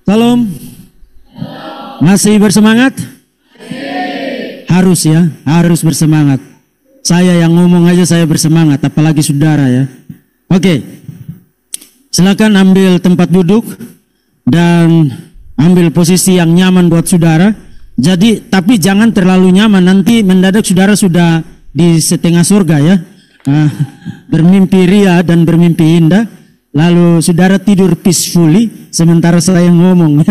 Salam. Masih bersemangat? Harus ya, harus bersemangat. Saya yang ngomong aja saya bersemangat, apalagi saudara ya. Oke, silakan ambil tempat duduk dan ambil posisi yang nyaman buat saudara. Jadi, tapi jangan terlalu nyaman, nanti mendadak saudara sudah di setengah surga ya. Bermimpi ria dan bermimpi indah. Lalu saudara tidur peacefully sementara saya ngomong.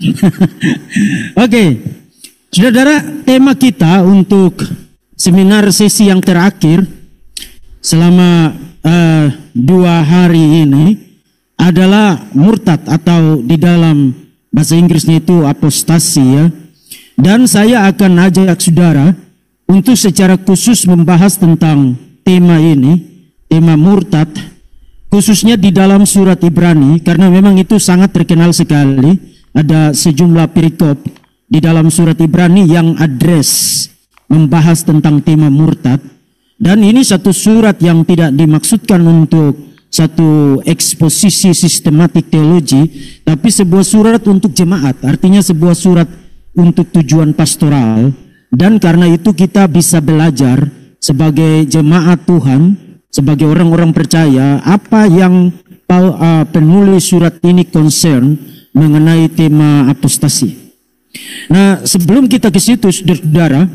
Oke, saudara, tema kita untuk seminar sesi yang terakhir selama 2 hari ini adalah murtad, atau di dalam bahasa Inggrisnya itu apostasi ya. Dan saya akan ajak saudara untuk secara khusus membahas tentang tema ini, tema murtad, khususnya di dalam surat Ibrani, karena memang itu sangat terkenal sekali. Ada sejumlah perikop di dalam surat Ibrani yang address membahas tentang tema murtad. Dan ini satu surat yang tidak dimaksudkan untuk satu eksposisi sistematik teologi, tapi sebuah surat untuk jemaat, artinya sebuah surat untuk tujuan pastoral. Dan karena itu kita bisa belajar sebagai jemaat Tuhan, sebagai orang-orang percaya, apa yang penulis surat ini concern mengenai tema apostasi. Nah, sebelum kita ke situ, saudara,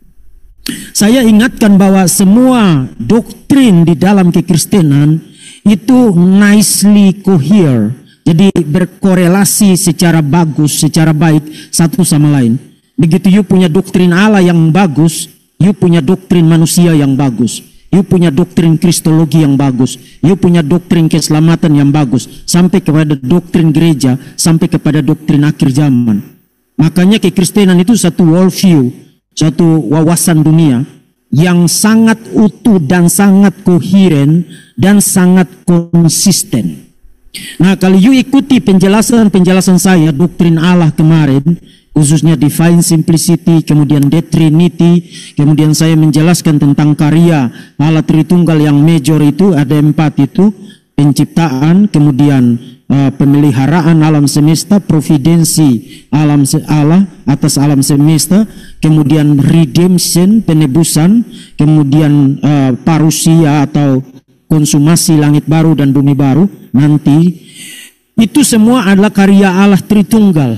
saya ingatkan bahwa semua doktrin di dalam kekristenan itu nicely cohere, jadi berkorelasi secara bagus, secara baik satu sama lain. Begitu you punya doktrin Allah yang bagus, you punya doktrin manusia yang bagus. You punya doktrin kristologi yang bagus. You punya doktrin keselamatan yang bagus. Sampai kepada doktrin gereja. Sampai kepada doktrin akhir zaman. Makanya kekristenan itu satu worldview. Satu wawasan dunia. Yang sangat utuh dan sangat koheren. Dan sangat konsisten. Nah, kalau you ikuti penjelasan saya doktrin Allah kemarin, khususnya divine simplicity, kemudian the Trinity, kemudian saya menjelaskan tentang karya Allah Tritunggal yang major itu ada 4 itu, penciptaan, kemudian pemeliharaan alam semesta, providensi Allah atas alam semesta, kemudian redemption, penebusan, kemudian parusia atau konsumasi langit baru dan bumi baru nanti. Itu semua adalah karya Allah Tritunggal,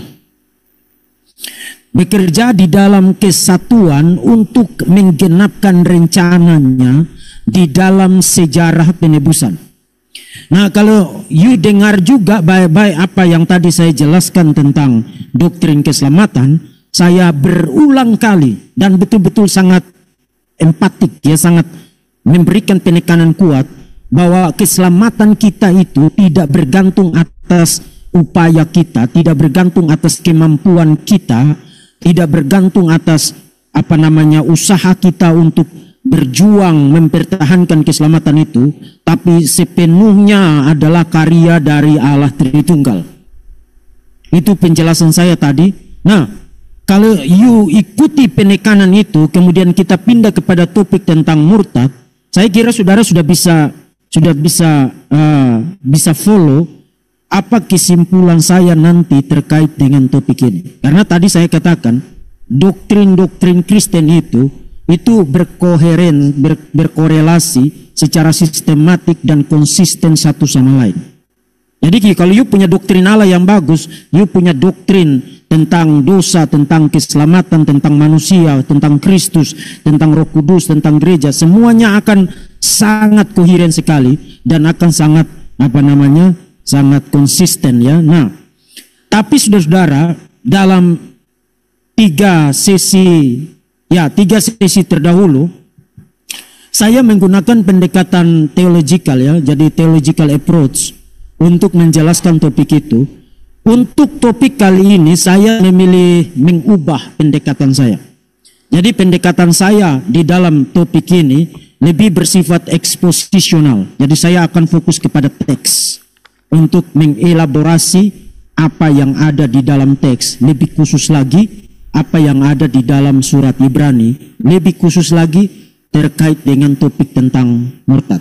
bekerja di dalam kesatuan untuk menggenapkan rencananya di dalam sejarah penebusan. Nah, kalau you dengar juga baik-baik apa yang tadi saya jelaskan tentang doktrin keselamatan, saya berulang kali dan betul-betul sangat empatik ya, sangat memberikan penekanan kuat bahwa keselamatan kita itu tidak bergantung atas upaya kita, tidak bergantung atas kemampuan kita, tidak bergantung atas usaha kita untuk berjuang mempertahankan keselamatan itu, tapi sepenuhnya adalah karya dari Allah Tritunggal. Itu penjelasan saya tadi. Nah, kalau you ikuti penekanan itu, kemudian kita pindah kepada topik tentang murtad, saya kira saudara sudah bisa follow apa kesimpulan saya nanti terkait dengan topik ini. Karena tadi saya katakan doktrin-doktrin Kristen itu berkoheren, berkorelasi secara sistematik dan konsisten satu sama lain. Jadi kalau you punya doktrin Allah yang bagus, you punya doktrin tentang dosa, tentang keselamatan, tentang manusia, tentang Kristus, tentang Roh Kudus, tentang gereja, semuanya akan sangat koheren sekali dan akan sangat sangat konsisten ya. Nah, tapi saudara-saudara, dalam 3 sesi terdahulu saya menggunakan pendekatan theological ya, jadi theological approach untuk menjelaskan topik itu. Untuk topik kali ini saya memilih mengubah pendekatan saya. Jadi pendekatan saya di dalam topik ini lebih bersifat eksposisional. Jadi saya akan fokus kepada teks untuk mengelaborasi apa yang ada di dalam teks. Lebih khusus lagi apa yang ada di dalam surat Ibrani. Lebih khusus lagi terkait dengan topik tentang murtad.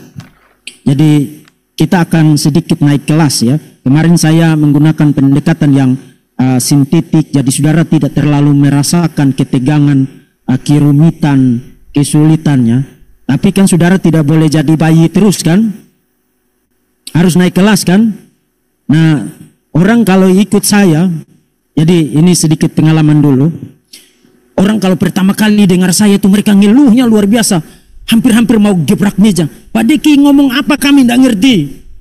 Jadi kita akan sedikit naik kelas ya. Kemarin saya menggunakan pendekatan yang sintetik, jadi saudara tidak terlalu merasakan ketegangan, kerumitan, kesulitannya. Tapi kan saudara tidak boleh jadi bayi terus kan, harus naik kelas kan. Nah, orang kalau ikut saya, jadi ini sedikit pengalaman dulu. Orang kalau pertama kali dengar saya itu mereka ngeluhnya luar biasa, hampir-hampir mau gebrak meja. Pak Deki ngomong apa kami tidak ngerti.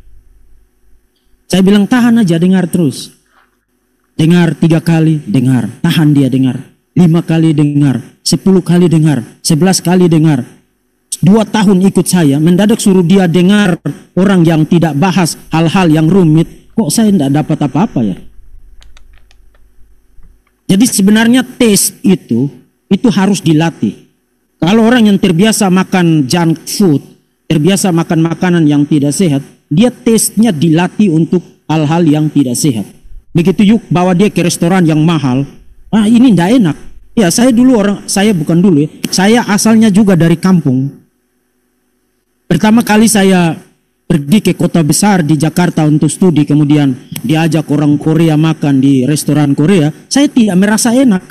Saya bilang tahan aja, dengar terus. Dengar 3 kali, dengar. Tahan dia dengar. 5 kali dengar. 10 kali dengar. 11 kali dengar. 2 tahun ikut saya, mendadak suruh dia dengar orang yang tidak bahas hal-hal yang rumit. Kok saya tidak dapat apa-apa ya? Jadi sebenarnya tes itu harus dilatih. Kalau orang yang terbiasa makan junk food, terbiasa makan makanan yang tidak sehat, dia tesnya dilatih untuk hal-hal yang tidak sehat. Begitu yuk bawa dia ke restoran yang mahal, ini tidak enak. Ya saya bukan dulu ya, saya asalnya juga dari kampung. Pertama kali saya pergi ke kota besar di Jakarta untuk studi, kemudian diajak orang Korea makan di restoran Korea, saya tidak merasa enak.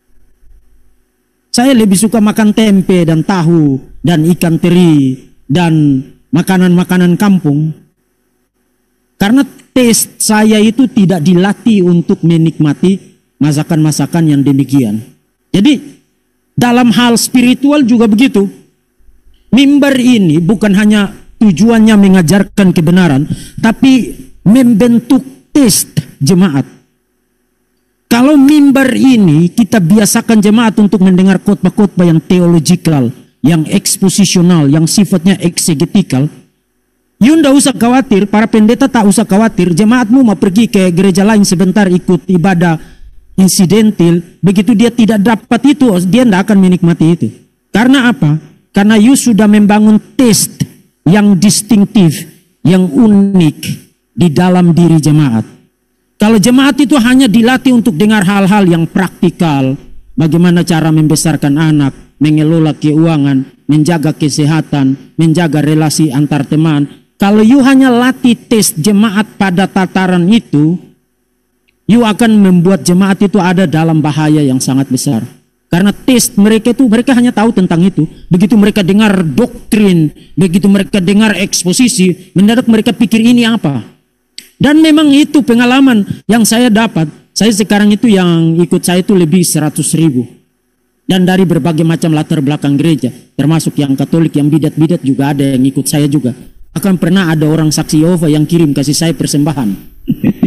Saya lebih suka makan tempe dan tahu dan ikan teri dan makanan-makanan kampung. Karena tes saya itu tidak dilatih untuk menikmati masakan-masakan yang demikian. Jadi dalam hal spiritual juga begitu. Mimbar ini bukan hanya tujuannya mengajarkan kebenaran, tapi membentuk tes jemaat. Kalau mimbar ini kita biasakan jemaat untuk mendengar khotbah-khotbah yang teologikal, yang eksposisional, yang sifatnya eksegetikal, you tidak usah khawatir, para pendeta tak usah khawatir, jemaatmu mau pergi ke gereja lain sebentar ikut ibadah insidentil, begitu dia tidak dapat itu, dia tidak akan menikmati itu. Karena apa? Karena you sudah membangun taste yang distintif, yang unik di dalam diri jemaat. Kalau jemaat itu hanya dilatih untuk dengar hal-hal yang praktikal, bagaimana cara membesarkan anak, mengelola keuangan, menjaga kesehatan, menjaga relasi antar teman. Kalau you hanya latih tes jemaat pada tataran itu, you akan membuat jemaat itu ada dalam bahaya yang sangat besar. Karena tes mereka itu, mereka hanya tahu tentang itu. Begitu mereka dengar doktrin, begitu mereka dengar eksposisi, mendadak mereka pikir ini apa. Dan memang itu pengalaman yang saya dapat. Saya sekarang itu yang ikut saya itu lebih 100.000. Dan dari berbagai macam latar belakang gereja. Termasuk yang Katolik, yang bidat-bidat juga ada yang ikut saya juga. Akan pernah ada orang saksi Yehova yang kirim kasih saya persembahan.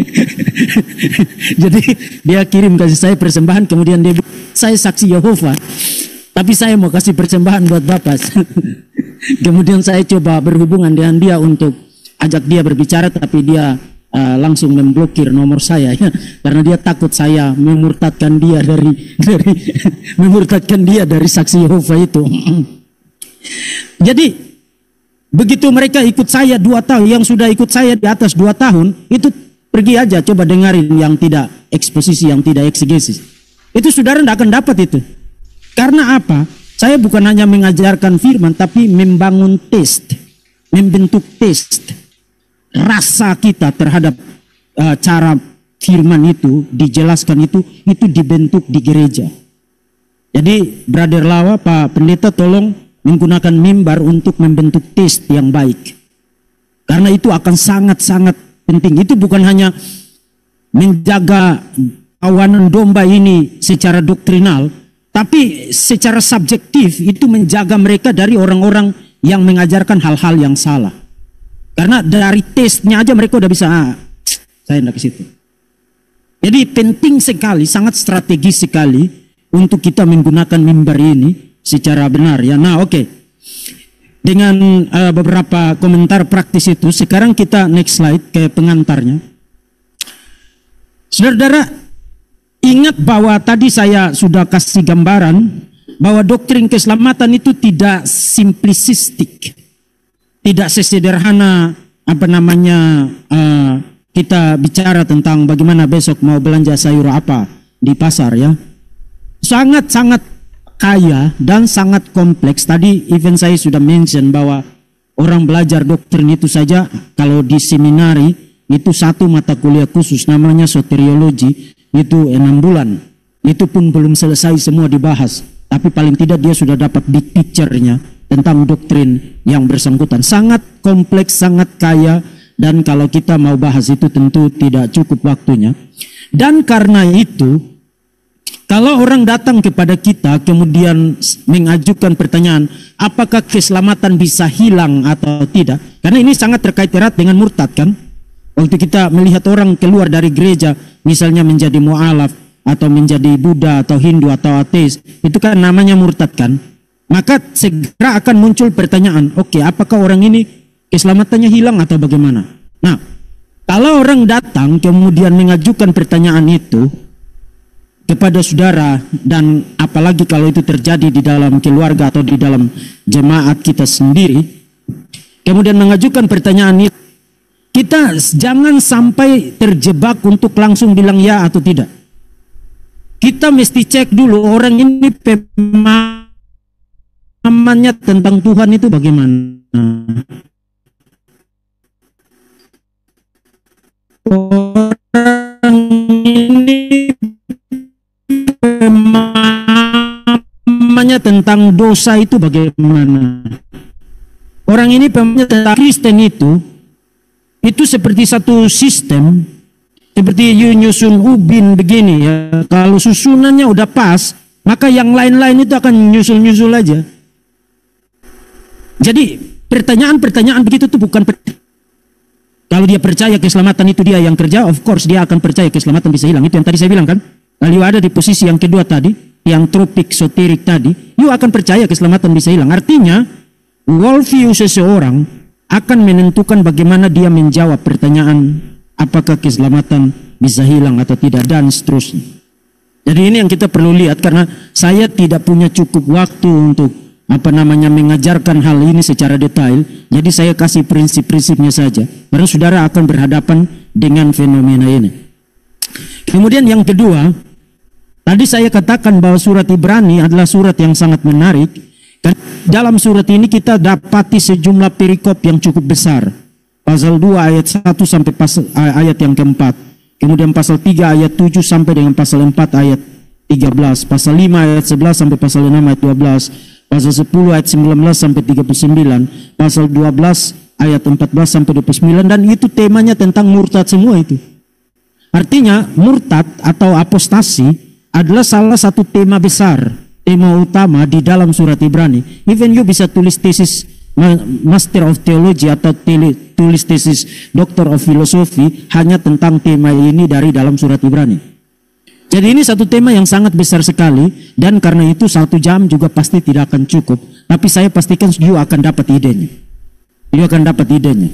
Jadi dia kirim kasih saya persembahan, kemudian dia bilang, saya saksi Yehova, tapi saya mau kasih persembahan buat Bapak. Kemudian saya coba berhubungan dengan dia untuk ajak dia berbicara, tapi dia langsung memblokir nomor saya ya, karena dia takut saya memurtadkan dia memurtadkan dia dari saksi Yehova itu. Jadi begitu mereka ikut saya 2 tahun, yang sudah ikut saya di atas 2 tahun, itu pergi aja coba dengarin yang tidak eksposisi, yang tidak eksegesis. Itu saudara tidak akan dapat itu. Karena apa? Saya bukan hanya mengajarkan firman, tapi membangun taste, membentuk taste. Rasa kita terhadap cara firman itu dijelaskan itu dibentuk di gereja. Jadi Brother Lawa, Pak Pendeta, tolong menggunakan mimbar untuk membentuk taste yang baik. Karena itu akan sangat-sangat penting. Itu bukan hanya menjaga kawanan domba ini secara doktrinal, tapi secara subjektif itu menjaga mereka dari orang-orang yang mengajarkan hal-hal yang salah. Karena dari tesnya aja mereka udah bisa, saya enggak ke situ. Jadi penting sekali, sangat strategis sekali untuk kita menggunakan mimbar ini secara benar ya. Nah, oke. Dengan beberapa komentar praktis itu, sekarang kita next slide ke pengantarnya. Saudara-saudara, ingat bahwa tadi saya sudah kasih gambaran bahwa doktrin keselamatan itu tidak simplistik, tidak sesederhana kita bicara tentang bagaimana besok mau belanja sayur apa di pasar ya. Sangat-sangat kaya dan sangat kompleks. Tadi even saya sudah mention bahwa orang belajar doktrin itu saja kalau di seminari itu 1 mata kuliah khusus namanya soteriologi. itu 6 bulan. Itu pun belum selesai semua dibahas. Tapi paling tidak dia sudah dapat big picture-nya tentang doktrin yang bersangkutan. Sangat kompleks, sangat kaya. Dan kalau kita mau bahas itu tentu tidak cukup waktunya. Dan karena itu, kalau orang datang kepada kita kemudian mengajukan pertanyaan, apakah keselamatan bisa hilang atau tidak? Karena ini sangat terkait erat dengan murtad kan? Waktu kita melihat orang keluar dari gereja, misalnya menjadi mu'alaf, atau menjadi Buddha, atau Hindu, atau ateis, itu kan namanya murtad kan? Maka segera akan muncul pertanyaan, oke, apakah orang ini keselamatannya hilang atau bagaimana? Nah, kalau orang datang kemudian mengajukan pertanyaan itu kepada saudara, dan apalagi kalau itu terjadi di dalam keluarga atau di dalam jemaat kita sendiri, kemudian mengajukan pertanyaan itu, kita jangan sampai terjebak untuk langsung bilang ya atau tidak. Kita mesti cek dulu orang ini pemahamannya tentang Tuhan itu bagaimana. Orang ini pemahamannya tentang dosa itu bagaimana. Orang ini pemahamannya tentang Kristen itu seperti satu sistem, seperti nyusun ubin begini ya. Kalau susunannya udah pas, maka yang lain-lain itu akan nyusul-nyusul aja. Jadi pertanyaan-pertanyaan begitu tuh bukan kalau dia percaya keselamatan itu dia yang kerja, of course dia akan percaya keselamatan bisa hilang. Itu yang tadi saya bilang kan. Kalau ada di posisi yang kedua tadi, yang tropik soterik tadi, you akan percaya keselamatan bisa hilang. Artinya, worldview seseorang akan menentukan bagaimana dia menjawab pertanyaan apakah keselamatan bisa hilang atau tidak, dan seterusnya. Jadi ini yang kita perlu lihat, karena saya tidak punya cukup waktu untuk mengajarkan hal ini secara detail. Jadi saya kasih prinsip-prinsipnya saja, karena saudara akan berhadapan dengan fenomena ini. Kemudian yang kedua, tadi saya katakan bahwa surat Ibrani adalah surat yang sangat menarik. Dan dalam surat ini kita dapati sejumlah perikop yang cukup besar. Pasal 2 ayat 1 sampai ayat yang keempat. Kemudian pasal 3 ayat 7 sampai dengan pasal 4 ayat 13. Pasal 5 ayat 11 sampai pasal 6 ayat 12. Pasal 10 ayat 19 sampai 39. Pasal 12 ayat 14 sampai 29. Dan itu temanya tentang murtad semua itu. Artinya murtad atau apostasi adalah salah satu tema besar, tema utama di dalam surat Ibrani. Even you bisa tulis tesis Master of Theology atau tulis tesis Doctor of Philosophy hanya tentang tema ini dari dalam surat Ibrani. Jadi ini satu tema yang sangat besar sekali, dan karena itu 1 jam juga pasti tidak akan cukup. Tapi saya pastikan you akan dapat idenya. You akan dapat idenya.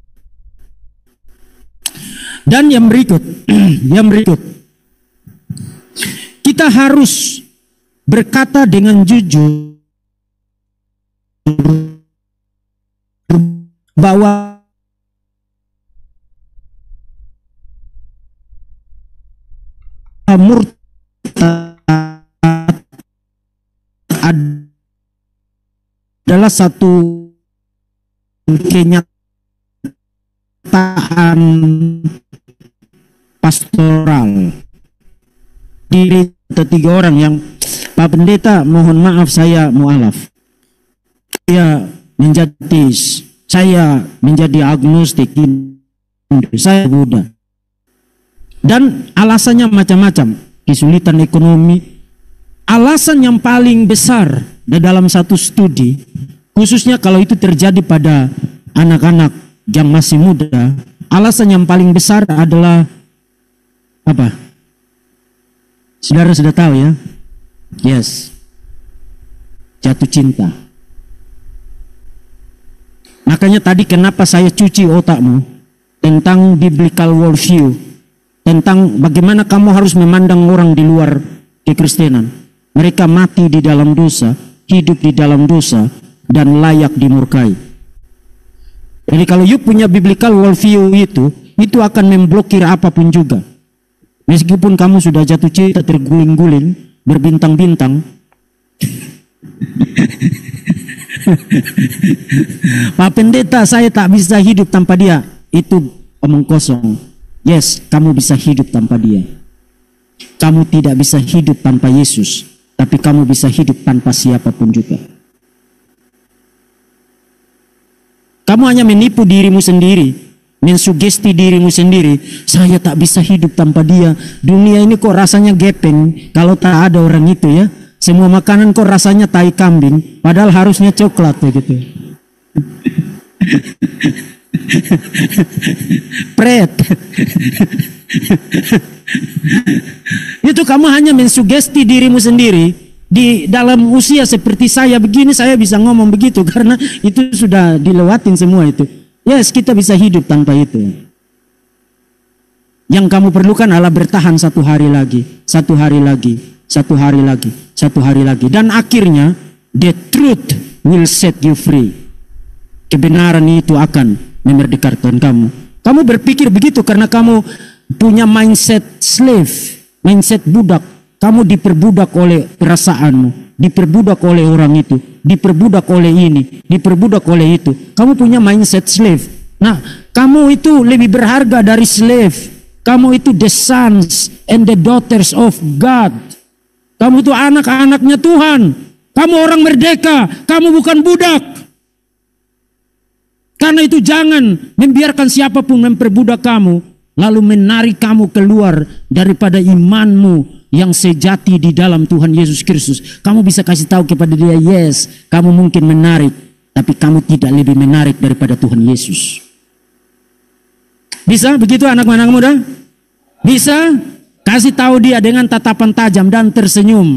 Dan yang berikut, kita harus berkata dengan jujur bahwa murtad adalah satu kenyataan pastoral. Diri atau 3 orang yang, Pak Pendeta mohon maaf saya mu'alaf, saya menjadi teis, saya menjadi agnostik, saya Buddha, dan alasannya macam-macam, kesulitan ekonomi. Alasan yang paling besar dalam satu studi, khususnya kalau itu terjadi pada anak-anak yang masih muda, alasan yang paling besar adalah apa? Saudara sudah tahu ya? Yes. Jatuh cinta. Makanya tadi kenapa saya cuci otakmu tentang biblical worldview, tentang bagaimana kamu harus memandang orang di luar kekristenan. Mereka mati di dalam dosa, hidup di dalam dosa, dan layak dimurkai. Jadi kalau you punya biblical worldview itu akan memblokir apapun juga. Meskipun kamu sudah jatuh cinta, terguling-guling, berbintang-bintang. Pak Pendeta, saya tak bisa hidup tanpa dia. Itu omong kosong. Yes, kamu bisa hidup tanpa dia. Kamu tidak bisa hidup tanpa Yesus, tapi kamu bisa hidup tanpa siapapun juga. Kamu hanya menipu dirimu sendiri, mensugesti dirimu sendiri. Saya tak bisa hidup tanpa dia. Dunia ini kok rasanya gepeng kalau tak ada orang itu ya. Semua makanan kok rasanya tai kambing, padahal harusnya coklat begitu. Pret. Itu kamu hanya mensugesti dirimu sendiri. Di dalam usia seperti saya begini, saya bisa ngomong begitu karena itu sudah dilewatin semua itu. Yes, kita bisa hidup tanpa itu. Yang kamu perlukan adalah bertahan satu hari lagi, satu hari lagi, satu hari lagi, satu hari lagi. Dan akhirnya, the truth will set you free. Kebenaran itu akan memerdekakan kamu. Kamu berpikir begitu karena kamu punya mindset slave, mindset budak. Kamu diperbudak oleh perasaanmu, diperbudak oleh orang itu, diperbudak oleh ini, diperbudak oleh itu. Kamu punya mindset slave. Nah, kamu itu lebih berharga dari slave. Kamu itu the sons and the daughters of God. Kamu itu anak-anaknya Tuhan. Kamu orang merdeka, kamu bukan budak. Karena itu jangan membiarkan siapapun memperbudak kamu, lalu menarik kamu keluar daripada imanmu yang sejati di dalam Tuhan Yesus Kristus. Kamu bisa kasih tahu kepada dia, yes, kamu mungkin menarik, tapi kamu tidak lebih menarik daripada Tuhan Yesus. Bisa begitu anak-anak muda? Bisa? Kasih tahu dia dengan tatapan tajam dan tersenyum.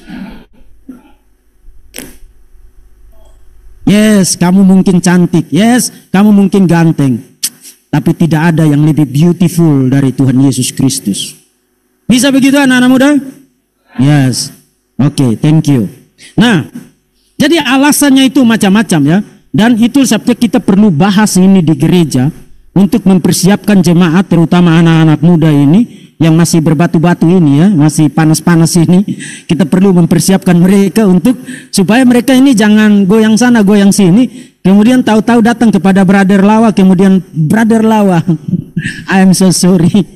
Yes, kamu mungkin cantik. Yes, kamu mungkin ganteng. Tapi tidak ada yang lebih beautiful dari Tuhan Yesus Kristus. Bisa begitu anak-anak muda? Yes. Oke, thank you. Nah, jadi alasannya itu macam-macam ya. Dan itu sebabnya kita perlu bahas ini di gereja untuk mempersiapkan jemaat, terutama anak-anak muda ini yang masih berbatu-batu ini ya, masih panas-panas ini. Kita perlu mempersiapkan mereka untuk supaya mereka ini jangan goyang sana, goyang sini. Kemudian tahu-tahu datang kepada Brother Lawa, kemudian Brother Lawa, I am so sorry.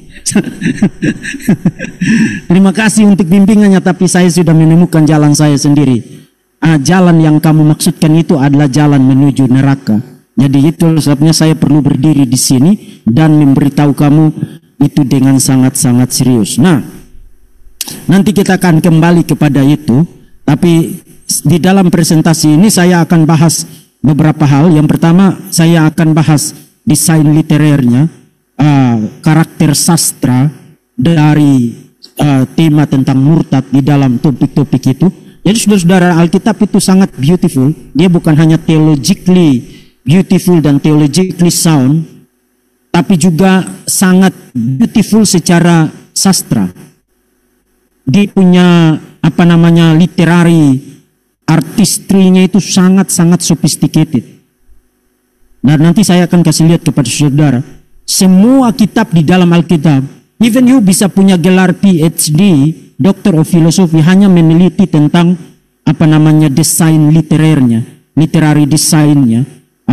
Terima kasih untuk bimbingannya, tapi saya sudah menemukan jalan saya sendiri. Jalan yang kamu maksudkan itu adalah jalan menuju neraka. Jadi itu sebabnya saya perlu berdiri di sini dan memberitahu kamu itu dengan sangat-sangat serius. Nah, nanti kita akan kembali kepada itu. Tapi di dalam presentasi ini saya akan bahas beberapa hal. Yang pertama saya akan bahas desain literernya, karakter sastra dari tema tentang murtad di dalam topik-topik itu. Jadi saudara-saudara, Alkitab itu sangat beautiful. Dia bukan hanya theologically beautiful dan theologically sound, tapi juga sangat beautiful secara sastra. Dia punya literary artistry-nya itu sangat-sangat sophisticated. Dan nanti saya akan kasih lihat kepada saudara, semua kitab di dalam Alkitab, even you bisa punya gelar PhD, Doctor of Philosophy, hanya meneliti tentang desain literernya, literary desainnya,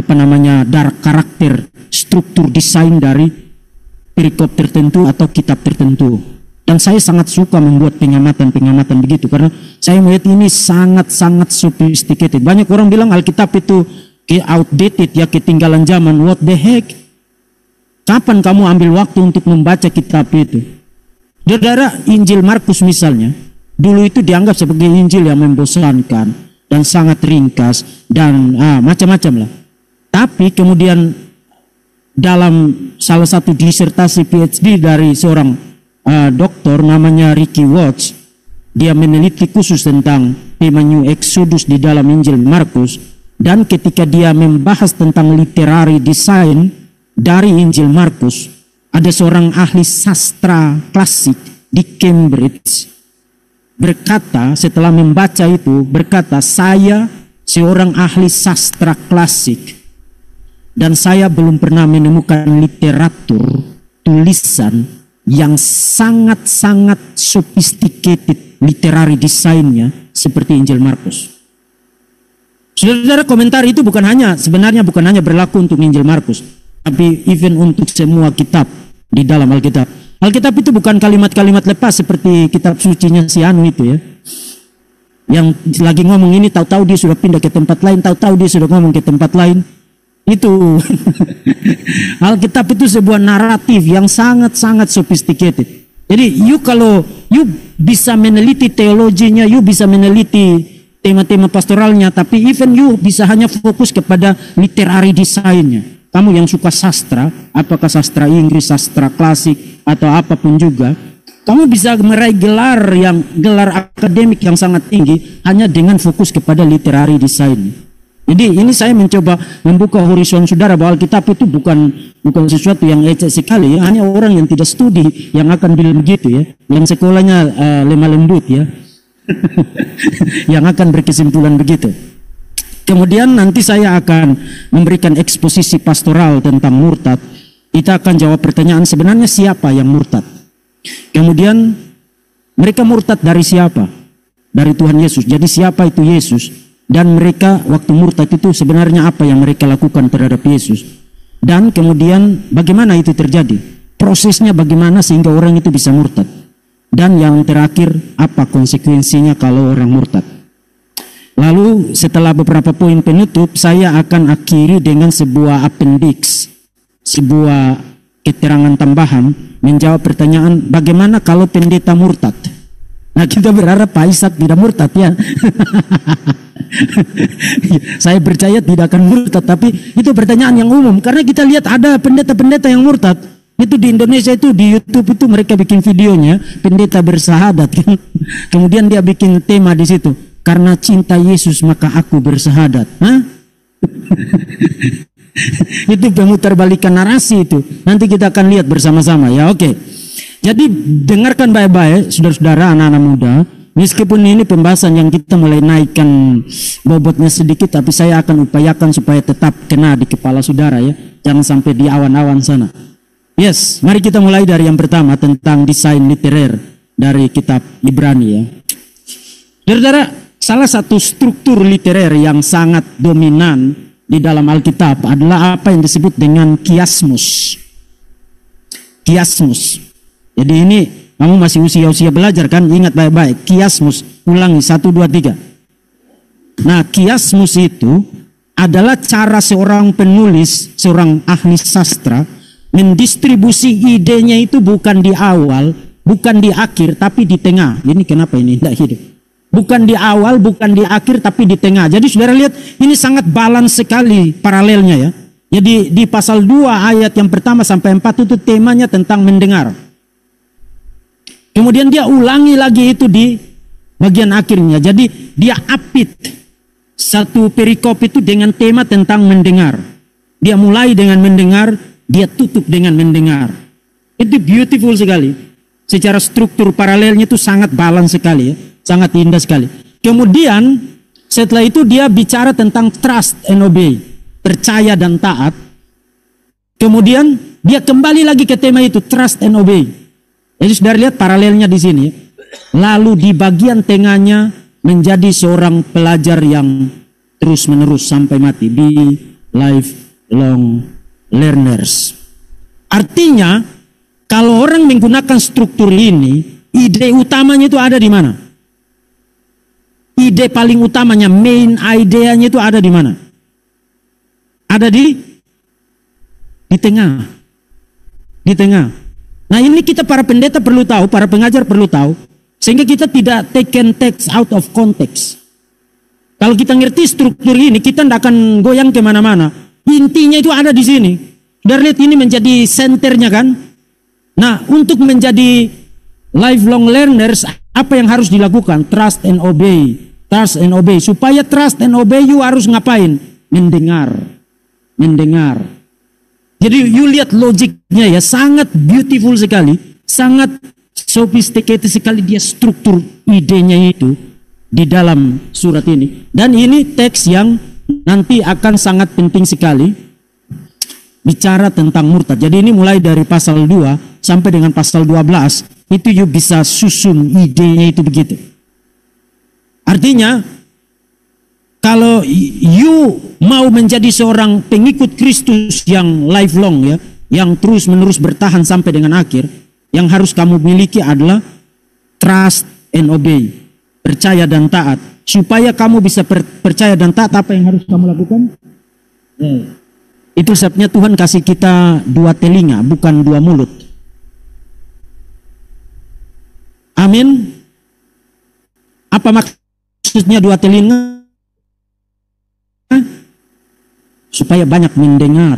karakter, struktur desain dari perikop tertentu atau kitab tertentu. Dan saya sangat suka membuat pengamatan-pengamatan begitu karena saya melihat ini sangat-sangat sophisticated. Banyak orang bilang Alkitab itu outdated ya, ketinggalan zaman. What the heck? Kapan kamu ambil waktu untuk membaca kitab itu? Saudara, Injil Markus misalnya, dulu itu dianggap sebagai Injil yang membosankan dan sangat ringkas dan macam-macam lah. Tapi kemudian dalam salah satu disertasi PhD dari seorang doktor namanya Ricky Watts, dia meneliti khusus tentang tema New Exodus di dalam Injil Markus. Dan ketika dia membahas tentang literary design dari Injil Markus, ada seorang ahli sastra klasik di Cambridge berkata, setelah membaca itu, berkata, saya seorang ahli sastra klasik dan saya belum pernah menemukan literatur tulisan yang sangat-sangat sophisticated literary desainnya seperti Injil Markus. Saudara, komentar itu sebenarnya bukan hanya berlaku untuk Injil Markus, tapi even untuk semua kitab di dalam Alkitab. Alkitab itu bukan kalimat-kalimat lepas seperti kitab sucinya si Anu itu ya. Yang lagi ngomong ini tahu-tahu dia sudah pindah ke tempat lain, tahu-tahu dia sudah ngomong ke tempat lain. Itu Alkitab itu sebuah naratif yang sangat-sangat sophisticated. Jadi kalau you bisa meneliti teologinya, you bisa meneliti tema-tema pastoralnya, tapi even you bisa hanya fokus kepada literary desainnya. Kamu yang suka sastra, apakah sastra Inggris, sastra klasik atau apapun juga, kamu bisa meraih gelar akademik yang sangat tinggi hanya dengan fokus kepada literary design. Jadi ini saya mencoba membuka horizon saudara bahwa Alkitab itu bukan sesuatu yang ecek sekali ya. Hanya orang yang tidak studi yang akan bilang begitu ya, yang sekolahnya lemah lembut ya. Yang akan berkesimpulan begitu. Kemudian nanti saya akan memberikan eksposisi pastoral tentang murtad. Kita akan jawab pertanyaan sebenarnya siapa yang murtad. Kemudian mereka murtad dari siapa? Dari Tuhan Yesus. Jadi siapa itu Yesus? Dan mereka waktu murtad itu sebenarnya apa yang mereka lakukan terhadap Yesus? Dan kemudian bagaimana itu terjadi? Prosesnya bagaimana sehingga orang itu bisa murtad? Dan yang terakhir, apa konsekuensinya kalau orang murtad? Lalu setelah beberapa poin penutup, saya akan akhiri dengan sebuah appendix, sebuah keterangan tambahan menjawab pertanyaan bagaimana kalau pendeta murtad. Nah kita berharap Pak Ishak tidak murtad ya. Saya percaya tidak akan murtad, tapi itu pertanyaan yang umum karena kita lihat ada pendeta-pendeta yang murtad. Itu di Indonesia itu di YouTube itu mereka bikin videonya pendeta bersahadat kan. Kemudian dia bikin tema di situ, karena cinta Yesus maka aku bersahadat. Hah? Itu pemutarbalikan narasi itu. Nanti kita akan lihat bersama-sama ya. Oke. Jadi dengarkan baik-baik saudara-saudara anak-anak muda. Meskipun ini pembahasan yang kita mulai naikkan bobotnya sedikit, tapi saya akan upayakan supaya tetap kena di kepala saudara ya. Jangan sampai di awan-awan sana. Yes, mari kita mulai dari yang pertama tentang desain literer dari kitab Ibrani ya. Saudara, salah satu struktur literer yang sangat dominan di dalam Alkitab adalah apa yang disebut dengan kiasmus. Kiasmus. Jadi ini kamu masih usia-usia belajar kan? Ingat baik-baik. Kiasmus. Ulangi 1, 2, 3. Nah, kiasmus itu adalah cara seorang penulis, seorang ahli sastra mendistribusi idenya itu bukan di awal, bukan di akhir, tapi di tengah. Ini kenapa ini tidak hidup? Bukan di awal, bukan di akhir, tapi di tengah. Jadi saudara lihat, ini sangat balance sekali paralelnya ya. Jadi di pasal 2 ayat yang pertama sampai 4 itu temanya tentang mendengar. Kemudian dia ulangi lagi itu di bagian akhirnya. Jadi dia apit satu perikop itu dengan tema tentang mendengar. Dia mulai dengan mendengar, dia tutup dengan mendengar. Itu beautiful sekali. Secara struktur paralelnya itu sangat balance sekali ya. Sangat indah sekali. Kemudian setelah itu dia bicara tentang trust and obey. Percaya dan taat. Kemudian dia kembali lagi ke tema itu, trust and obey. Jadi sudah lihat paralelnya di sini. Lalu di bagian tengahnya menjadi seorang pelajar yang terus menerus sampai mati. Be lifelong learners. Artinya kalau orang menggunakan struktur ini, ide utamanya itu ada di mana? Ide paling utamanya, main idenya itu ada di mana? Ada di tengah. Di tengah. Nah ini kita para pendeta perlu tahu, para pengajar perlu tahu, sehingga kita tidak taken text out of context. Kalau kita ngerti struktur ini, kita tidak akan goyang kemana-mana. Intinya itu ada di sini. Dan lihat ini menjadi senternya kan. Nah untuk menjadi lifelong learners, apa yang harus dilakukan? Trust and obey. Trust and obey. Supaya trust and obey you harus ngapain? Mendengar. Mendengar. Jadi you lihat logiknya ya, sangat beautiful sekali, sangat sophisticated sekali dia struktur idenya itu di dalam surat ini. Dan ini teks yang nanti akan sangat penting sekali bicara tentang murtad. Jadi ini mulai dari pasal 2 sampai dengan pasal 12 itu you bisa susun idenya itu begitu. Artinya kalau you mau menjadi seorang pengikut Kristus yang lifelong ya, yang terus menerus bertahan sampai dengan akhir, Yang harus kamu miliki adalah trust and obey. Percaya dan taat. Supaya kamu bisa percaya dan taat, apa yang harus kamu lakukan? Itu sebabnya Tuhan kasih kita 2 telinga, bukan 2 mulut. Amin. Apa maksudnya 2 telinga? Supaya banyak mendengar.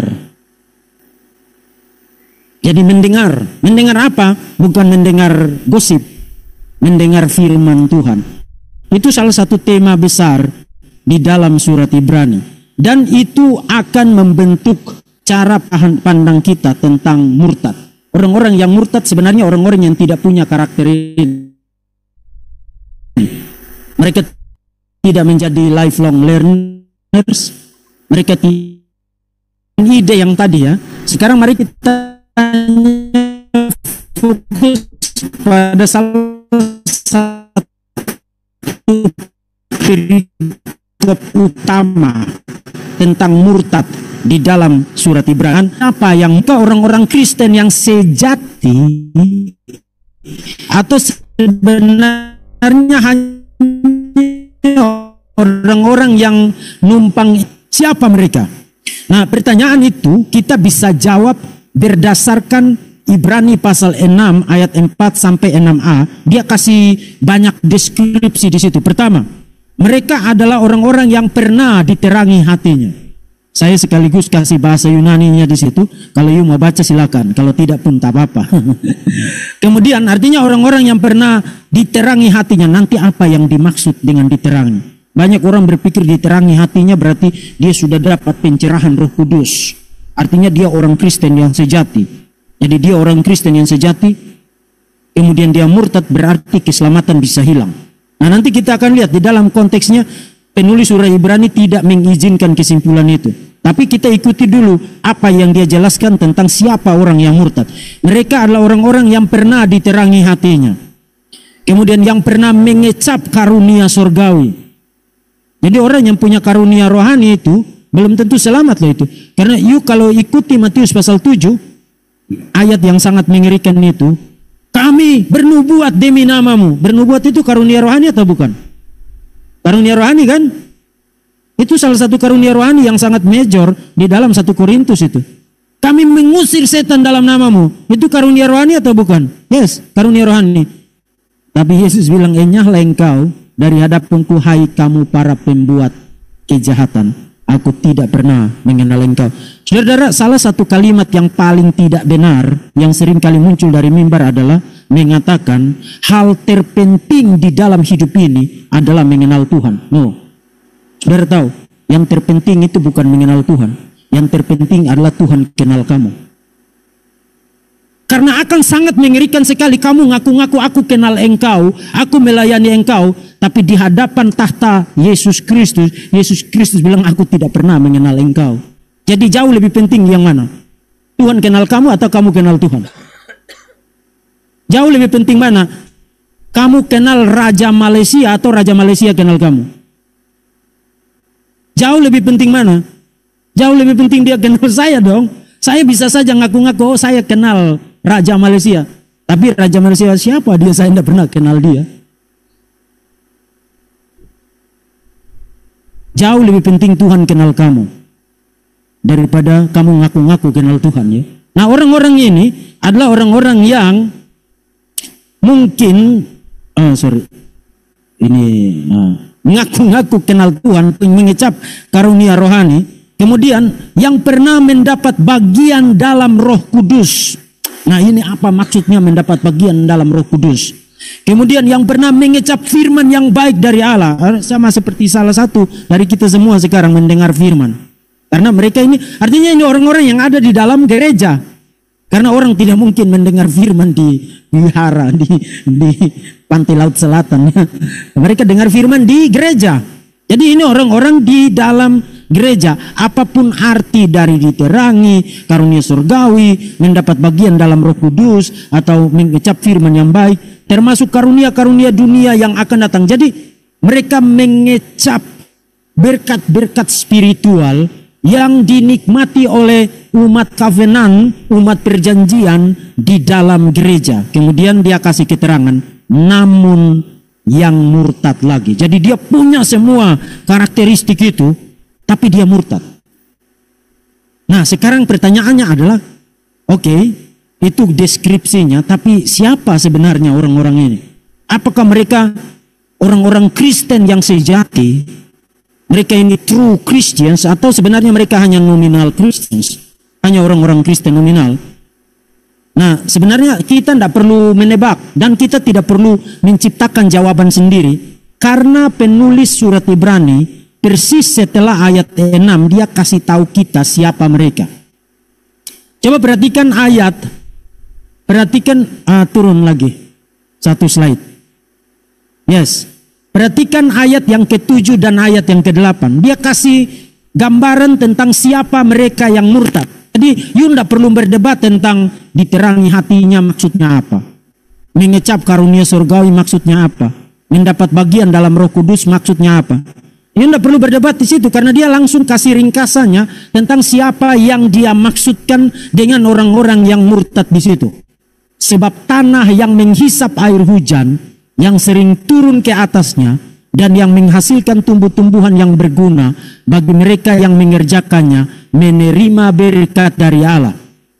Jadi mendengar. Mendengar apa? Bukan mendengar gosip. Mendengar firman Tuhan. Itu salah satu tema besar di dalam surat Ibrani. Dan itu akan membentuk cara pandang kita tentang murtad. Orang-orang yang murtad sebenarnya orang-orang yang tidak punya karakter ini. Mereka tidak menjadi lifelong learners. Mereka tidak ide yang tadi ya. Sekarang mari kita fokus pada salah satu perikop utama tentang murtad di dalam surat Ibrani. Apa yang orang-orang Kristen yang sejati atau sebenarnya hanya orang-orang yang numpang, siapa mereka? Nah, pertanyaan itu kita bisa jawab berdasarkan Ibrani pasal 6 ayat 4 sampai 6a. Dia kasih banyak deskripsi di situ. Pertama, mereka adalah orang-orang yang pernah diterangi hatinya. Saya sekaligus kasih bahasa Yunaninya di situ. Kalau you mau baca silakan. Kalau tidak pun tak apa-apa. Kemudian artinya orang-orang yang pernah diterangi hatinya. Nanti apa yang dimaksud dengan diterangi? Banyak orang berpikir diterangi hatinya berarti dia sudah dapat pencerahan Roh Kudus. Artinya dia orang Kristen yang sejati. Jadi dia orang Kristen yang sejati. Kemudian dia murtad berarti keselamatan bisa hilang. Nah, nanti kita akan lihat di dalam konteksnya penulis surah Ibrani tidak mengizinkan kesimpulan itu. Tapi kita ikuti dulu apa yang dia jelaskan tentang siapa orang yang murtad. Mereka adalah orang-orang yang pernah diterangi hatinya. Kemudian yang pernah mengecap karunia surgawi. Jadi orang yang punya karunia rohani itu belum tentu selamat loh itu. Karena you kalau ikuti Matius pasal 7 ayat yang sangat mengerikan itu, kami bernubuat demi namamu. Bernubuat itu karunia rohani atau bukan? Karunia rohani kan? Itu salah satu karunia rohani yang sangat major di dalam 1 Korintus itu. Kami mengusir setan dalam namamu. Itu karunia rohani atau bukan? Yes, karunia rohani. Tapi Yesus bilang, enyahlah engkau dari hadapanku, hai kamu para pembuat kejahatan. Aku tidak pernah mengenal engkau. Saudara, salah satu kalimat yang paling tidak benar yang sering kali muncul dari mimbar adalah mengatakan hal terpenting di dalam hidup ini adalah mengenal Tuhan. No. Saudara tahu, yang terpenting itu bukan mengenal Tuhan. Yang terpenting adalah Tuhan kenal kamu. Karena akan sangat mengerikan sekali kamu ngaku-ngaku aku kenal engkau, aku melayani engkau, tapi di hadapan tahta Yesus Kristus bilang aku tidak pernah mengenal engkau. Jadi jauh lebih penting yang mana? Tuhan kenal kamu atau kamu kenal Tuhan? Jauh lebih penting mana? Kamu kenal Raja Malaysia atau Raja Malaysia kenal kamu? Jauh lebih penting mana? Jauh lebih penting dia kenal saya dong. Saya bisa saja ngaku-ngaku, oh saya kenal Raja Malaysia. Tapi Raja Malaysia siapa? Dia saya tidak pernah kenal dia. Jauh lebih penting Tuhan kenal kamu daripada kamu ngaku-ngaku kenal Tuhan ya. Nah, orang-orang ini adalah orang-orang yang mungkin ngaku-ngaku kenal Tuhan, mengecap karunia rohani, kemudian yang pernah mendapat bagian dalam Roh Kudus. Nah, ini apa maksudnya mendapat bagian dalam Roh Kudus? Kemudian yang pernah mengecap firman yang baik dari Allah, sama seperti salah satu dari kita semua sekarang mendengar firman. Karena mereka ini, artinya ini orang-orang yang ada di dalam gereja. Karena orang tidak mungkin mendengar firman di wihara, di pantai laut selatan. Mereka dengar firman di gereja. Jadi ini orang-orang di dalam gereja. Apapun arti dari diterangi, karunia surgawi, mendapat bagian dalam Roh Kudus, atau mengecap firman yang baik, termasuk karunia-karunia dunia yang akan datang. Jadi mereka mengecap berkat-berkat spiritual yang dinikmati oleh umat covenant, umat perjanjian di dalam gereja. Kemudian dia kasih keterangan, namun yang murtad lagi. Jadi dia punya semua karakteristik itu, tapi dia murtad. Nah, sekarang pertanyaannya adalah, oke, itu deskripsinya, tapi siapa sebenarnya orang-orang ini? Apakah mereka orang-orang Kristen yang sejati? Mereka ini true Christians, atau sebenarnya mereka hanya nominal Christians, hanya orang-orang Kristen nominal? Nah, sebenarnya kita tidak perlu menebak dan kita tidak perlu menciptakan jawaban sendiri, karena penulis surat Ibrani persis setelah ayat 6 dia kasih tahu kita siapa mereka. Coba perhatikan ayat, turun lagi satu slide. Yes. Perhatikan ayat yang ke-7 dan ayat yang ke-8. Dia kasih gambaran tentang siapa mereka yang murtad. Jadi, you tidak perlu berdebat tentang diterangi hatinya maksudnya apa. Mengecap karunia surgawi maksudnya apa. Mendapat bagian dalam Roh Kudus maksudnya apa. You tidak perlu berdebat di situ karena dia langsung kasih ringkasannya tentang siapa yang dia maksudkan dengan orang-orang yang murtad di situ. Sebab tanah yang menghisap air hujan yang sering turun ke atasnya dan yang menghasilkan tumbuh-tumbuhan yang berguna bagi mereka yang mengerjakannya menerima berkat dari Allah.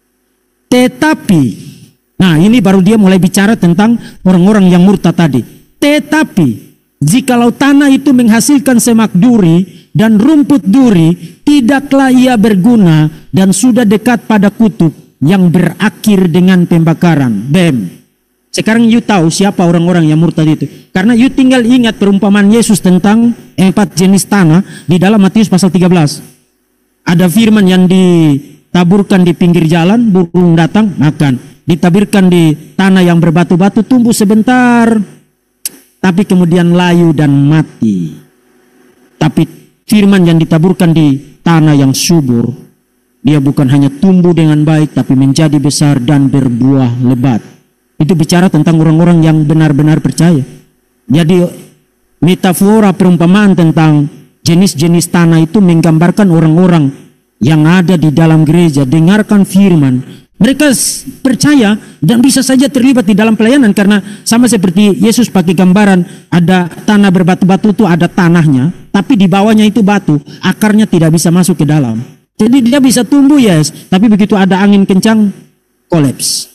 Tetapi, nah ini baru dia mulai bicara tentang orang-orang yang murtad tadi. Tetapi, jikalau tanah itu menghasilkan semak duri dan rumput duri, tidaklah ia berguna dan sudah dekat pada kutub yang berakhir dengan pembakaran. Bem. Sekarang you tahu siapa orang-orang yang murtad itu. Karena you tinggal ingat perumpamaan Yesus tentang 4 jenis tanah di dalam Matius pasal 13. Ada firman yang ditaburkan di pinggir jalan, burung datang, makan. Ditaburkan di tanah yang berbatu-batu, tumbuh sebentar, tapi kemudian layu dan mati. Tapi firman yang ditaburkan di tanah yang subur, dia bukan hanya tumbuh dengan baik, tapi menjadi besar dan berbuah lebat. Itu bicara tentang orang-orang yang benar-benar percaya. Jadi metafora perumpamaan tentang jenis-jenis tanah itu menggambarkan orang-orang yang ada di dalam gereja, dengarkan firman. Mereka percaya dan bisa saja terlibat di dalam pelayanan karena sama seperti Yesus pakai gambaran ada tanah berbatu-batu itu ada tanahnya, tapi di bawahnya itu batu, akarnya tidak bisa masuk ke dalam. Jadi dia bisa tumbuh yes, tapi begitu ada angin kencang, kolaps.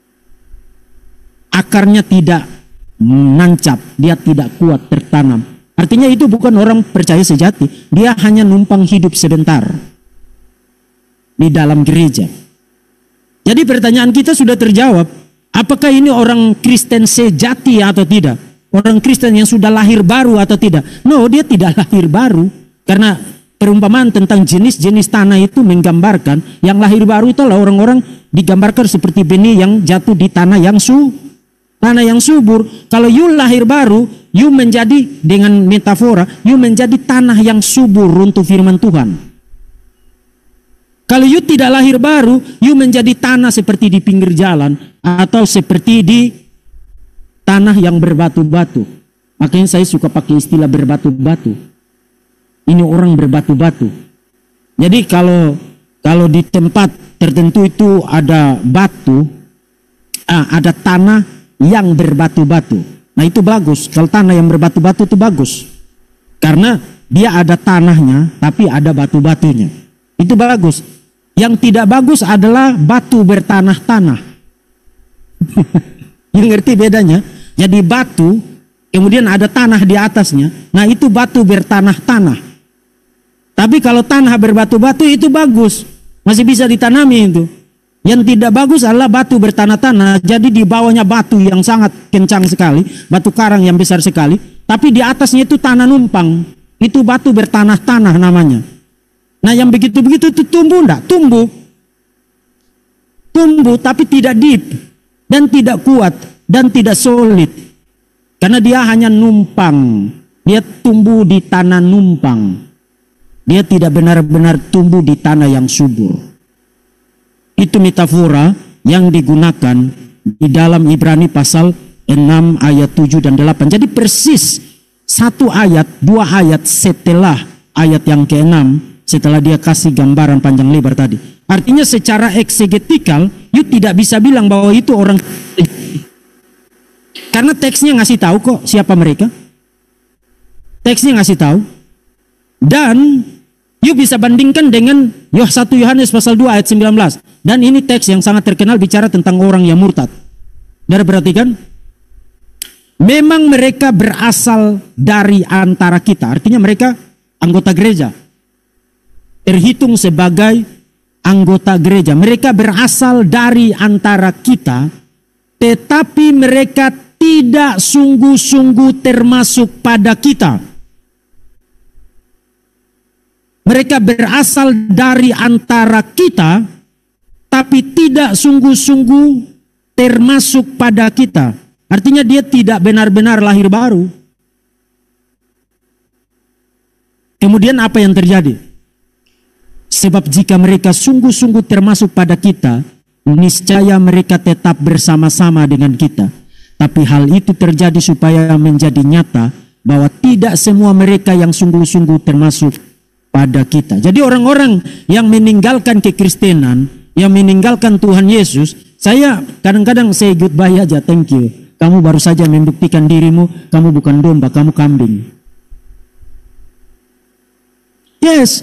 Akarnya tidak menancap, dia tidak kuat tertanam. Artinya itu bukan orang percaya sejati, dia hanya numpang hidup sebentar di dalam gereja. Jadi pertanyaan kita sudah terjawab, apakah ini orang Kristen sejati atau tidak? Orang Kristen yang sudah lahir baru atau tidak? No, dia tidak lahir baru. Karena perumpamaan tentang jenis-jenis tanah itu menggambarkan yang lahir baru itu adalah orang-orang digambarkan seperti benih yang jatuh di tanah yang subur. Kalau you lahir baru, you menjadi dengan metafora, you menjadi tanah yang subur untuk firman Tuhan. Kalau you tidak lahir baru, you menjadi tanah seperti di pinggir jalan atau seperti di tanah yang berbatu-batu. Makanya saya suka pakai istilah berbatu-batu. Ini orang berbatu-batu. Jadi kalau di tempat tertentu itu ada batu, ada tanah yang berbatu-batu. Nah itu bagus. Kalau tanah yang berbatu-batu itu bagus. Karena dia ada tanahnya, tapi ada batu-batunya. Itu bagus. Yang tidak bagus adalah batu bertanah-tanah. Yang ngerti bedanya? Jadi batu, kemudian ada tanah di atasnya. Nah itu batu bertanah-tanah. Tapi kalau tanah berbatu-batu itu bagus. Masih bisa ditanami itu. Yang tidak bagus adalah batu bertanah-tanah. Jadi di bawahnya batu yang sangat kencang sekali. Batu karang yang besar sekali. Tapi di atasnya itu tanah numpang. Itu batu bertanah-tanah namanya. Nah yang begitu-begitu itu tumbuh enggak? Tumbuh. Tumbuh tapi tidak deep. Dan tidak kuat. Dan tidak solid. Karena dia hanya numpang. Dia tumbuh di tanah numpang. Dia tidak benar-benar tumbuh di tanah yang subur. Itu metafora yang digunakan di dalam Ibrani pasal 6 ayat 7 dan 8. Jadi persis satu ayat, dua ayat setelah ayat yang ke-6 setelah dia kasih gambaran panjang lebar tadi. Artinya secara eksegetikal, you tidak bisa bilang bahwa itu orang, karena teksnya ngasih tahu kok siapa mereka. Teksnya ngasih tahu. Dan you bisa bandingkan dengan 1 Yohanes pasal 2 ayat 19. Dan ini teks yang sangat terkenal bicara tentang orang yang murtad. Saudara perhatikan. Memang mereka berasal dari antara kita. Artinya mereka anggota gereja. Terhitung sebagai anggota gereja. Mereka berasal dari antara kita. Tetapi mereka tidak sungguh-sungguh termasuk pada kita. Mereka berasal dari antara kita, tapi tidak sungguh-sungguh termasuk pada kita. Artinya dia tidak benar-benar lahir baru. Kemudian apa yang terjadi? Sebab jika mereka sungguh-sungguh termasuk pada kita, niscaya mereka tetap bersama-sama dengan kita. Tapi hal itu terjadi supaya menjadi nyata bahwa tidak semua mereka yang sungguh-sungguh termasuk pada kita. Jadi orang-orang yang meninggalkan kekristenan, yang meninggalkan Tuhan Yesus, saya kadang-kadang say goodbye aja, thank you. Kamu baru saja membuktikan dirimu, kamu bukan domba, kamu kambing. Yes.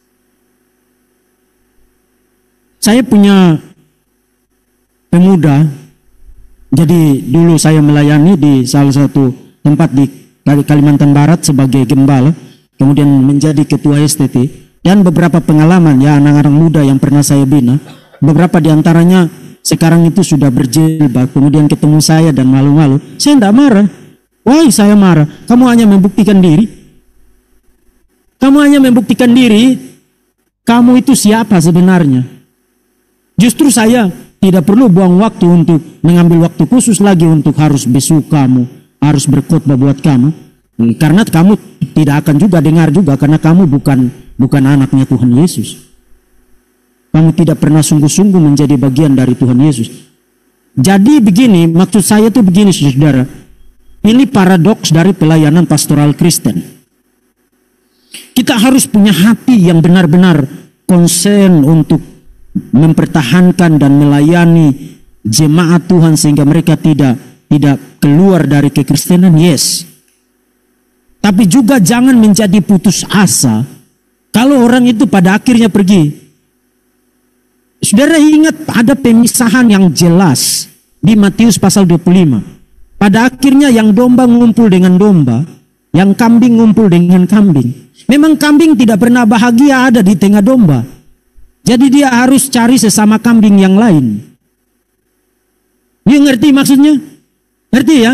Saya punya pemuda, jadi dulu saya melayani di salah satu tempat di Kalimantan Barat sebagai gembala. Kemudian menjadi ketua STT, dan beberapa pengalaman ya anak-anak muda yang pernah saya bina, beberapa diantaranya sekarang itu sudah berjilbab, kemudian ketemu saya dan malu-malu. Saya tidak marah. Why saya marah? Kamu hanya membuktikan diri. Kamu hanya membuktikan diri. Kamu itu siapa sebenarnya? Justru saya tidak perlu buang waktu untuk mengambil waktu khusus lagi untuk harus besuk kamu, harus berkhotbah buat kamu. Karena kamu tidak akan juga dengar juga, karena kamu bukan anaknya Tuhan Yesus. Kamu tidak pernah sungguh-sungguh menjadi bagian dari Tuhan Yesus. Jadi begini, maksud saya itu begini saudara. Ini paradoks dari pelayanan pastoral Kristen. Kita harus punya hati yang benar-benar konsen untuk mempertahankan dan melayani jemaat Tuhan sehingga mereka tidak keluar dari kekristenan, yes. Tapi juga jangan menjadi putus asa kalau orang itu pada akhirnya pergi. Saudara ingat ada pemisahan yang jelas di Matius pasal 25. Pada akhirnya yang domba ngumpul dengan domba, yang kambing ngumpul dengan kambing. Memang kambing tidak pernah bahagia ada di tengah domba. Jadi dia harus cari sesama kambing yang lain. You ngerti maksudnya? Ngerti ya?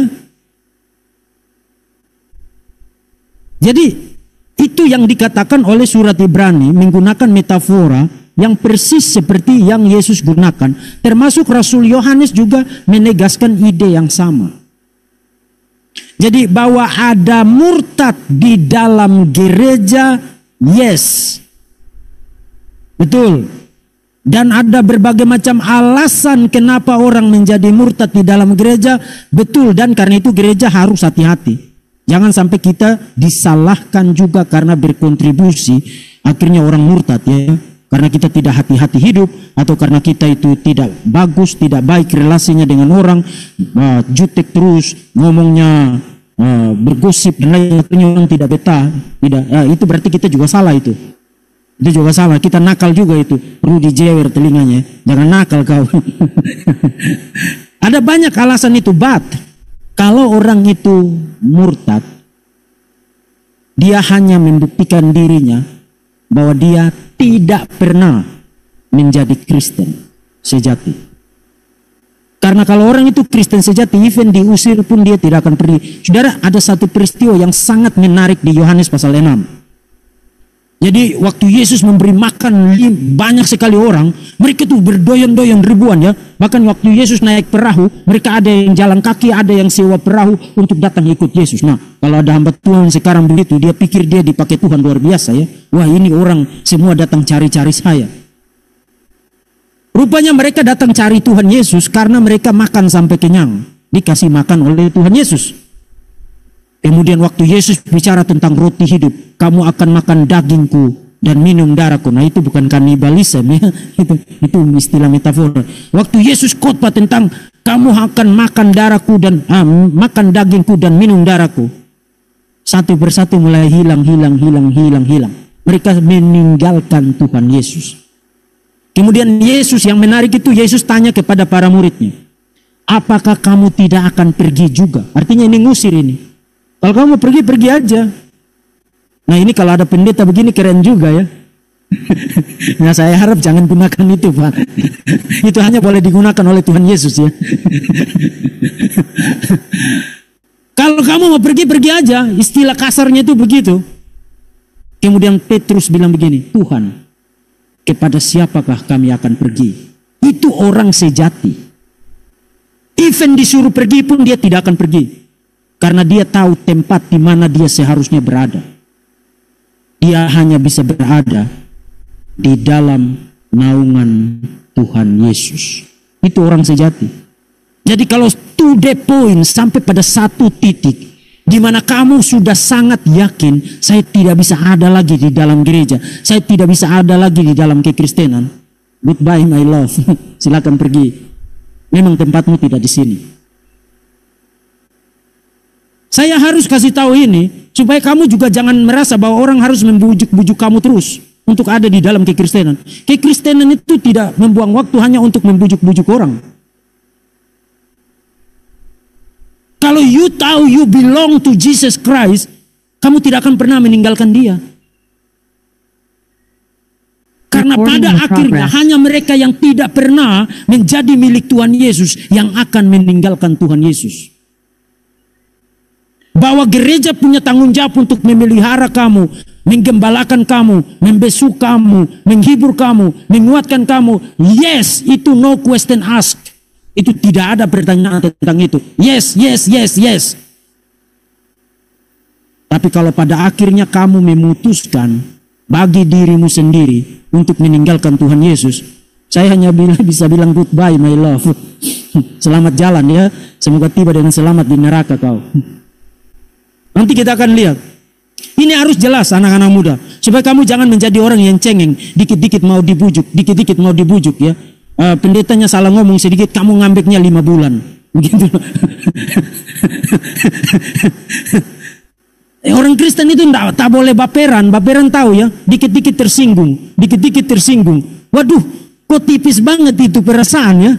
Jadi itu yang dikatakan oleh surat Ibrani menggunakan metafora yang persis seperti yang Yesus gunakan. Termasuk Rasul Yohanes juga menegaskan ide yang sama. Jadi bahwa ada murtad di dalam gereja, yes. Betul. Dan ada berbagai macam alasan kenapa orang menjadi murtad di dalam gereja, betul. Dan karena itu gereja harus hati-hati. Jangan sampai kita disalahkan juga karena berkontribusi akhirnya orang murtad ya. Karena kita tidak hati-hati hidup, atau karena kita itu tidak bagus, tidak baik relasinya dengan orang, jutek terus, ngomongnya bergosip dan lain-lainnya, orang tidak betah. Itu berarti kita juga salah itu. Itu juga salah, kita nakal juga itu. Perlu dijewer telinganya, jangan nakal kau. Ada banyak alasan itu, but kalau orang itu murtad, dia hanya membuktikan dirinya bahwa dia tidak pernah menjadi Kristen sejati. Karena kalau orang itu Kristen sejati, even diusir pun dia tidak akan pergi. Saudara, ada satu peristiwa yang sangat menarik di Yohanes pasal 6. Jadi waktu Yesus memberi makan banyak sekali orang, mereka tuh berdoyan-doyan ribuan ya. Bahkan waktu Yesus naik perahu, mereka ada yang jalan kaki, ada yang sewa perahu untuk datang ikut Yesus. Nah, kalau ada hamba Tuhan sekarang begitu, dia pikir dia dipakai Tuhan luar biasa ya. Wah, ini orang semua datang cari-cari saya. Rupanya mereka datang cari Tuhan Yesus karena mereka makan sampai kenyang, dikasih makan oleh Tuhan Yesus. Kemudian waktu Yesus bicara tentang roti hidup, kamu akan makan dagingku dan minum darahku. Nah itu bukan kanibalisme ya. Itu istilah metafora. Waktu Yesus khotbah tentang kamu akan makan darahku dan makan dagingku dan minum darahku, satu persatu mulai hilang. Mereka meninggalkan Tuhan Yesus. Kemudian Yesus, yang menarik itu, Yesus tanya kepada para muridnya, apakah kamu tidak akan pergi juga? Artinya ini ngusir ini. Kalau kamu pergi, pergi aja. Nah ini kalau ada pendeta begini keren juga ya. Nah saya harap jangan gunakan itu Pak. Itu hanya boleh digunakan oleh Tuhan Yesus ya. Kalau kamu mau pergi, pergi aja. Istilah kasarnya itu begitu. Kemudian Petrus bilang begini, Tuhan, kepada siapakah kami akan pergi? Itu orang sejati. Even disuruh pergi pun dia tidak akan pergi. Karena dia tahu tempat di mana dia seharusnya berada. Dia hanya bisa berada di dalam naungan Tuhan Yesus. Itu orang sejati. Jadi kalau to the point, sampai pada satu titik di mana kamu sudah sangat yakin, saya tidak bisa ada lagi di dalam gereja, saya tidak bisa ada lagi di dalam kekristenan. Goodbye my love. Silakan pergi. Memang tempatmu tidak di sini. Saya harus kasih tahu ini supaya kamu juga jangan merasa bahwa orang harus membujuk-bujuk kamu terus untuk ada di dalam kekristenan. Kekristenan itu tidak membuang waktu hanya untuk membujuk-bujuk orang. Kalau you tahu you belong to Jesus Christ, kamu tidak akan pernah meninggalkan dia. Karena pada akhirnya hanya mereka yang tidak pernah menjadi milik Tuhan Yesus yang akan meninggalkan Tuhan Yesus. Bahwa gereja punya tanggung jawab untuk memelihara kamu, menggembalakan kamu, membesuk kamu, menghibur kamu, menguatkan kamu. Yes, itu no question asked. Itu tidak ada pertanyaan tentang itu. Yes. Tapi kalau pada akhirnya kamu memutuskan bagi dirimu sendiri untuk meninggalkan Tuhan Yesus, saya hanya bisa bilang goodbye my love. Selamat jalan ya. Semoga tiba dengan selamat di neraka kau. Nanti kita akan lihat. Ini harus jelas anak-anak muda. Supaya kamu jangan menjadi orang yang cengeng. Dikit-dikit mau dibujuk ya. Pendetanya salah ngomong sedikit, kamu ngambeknya 5 bulan. Begitu. Orang Kristen itu tak boleh baperan. Baperan tahu ya. Dikit-dikit tersinggung. Waduh, kok tipis banget itu perasaan ya.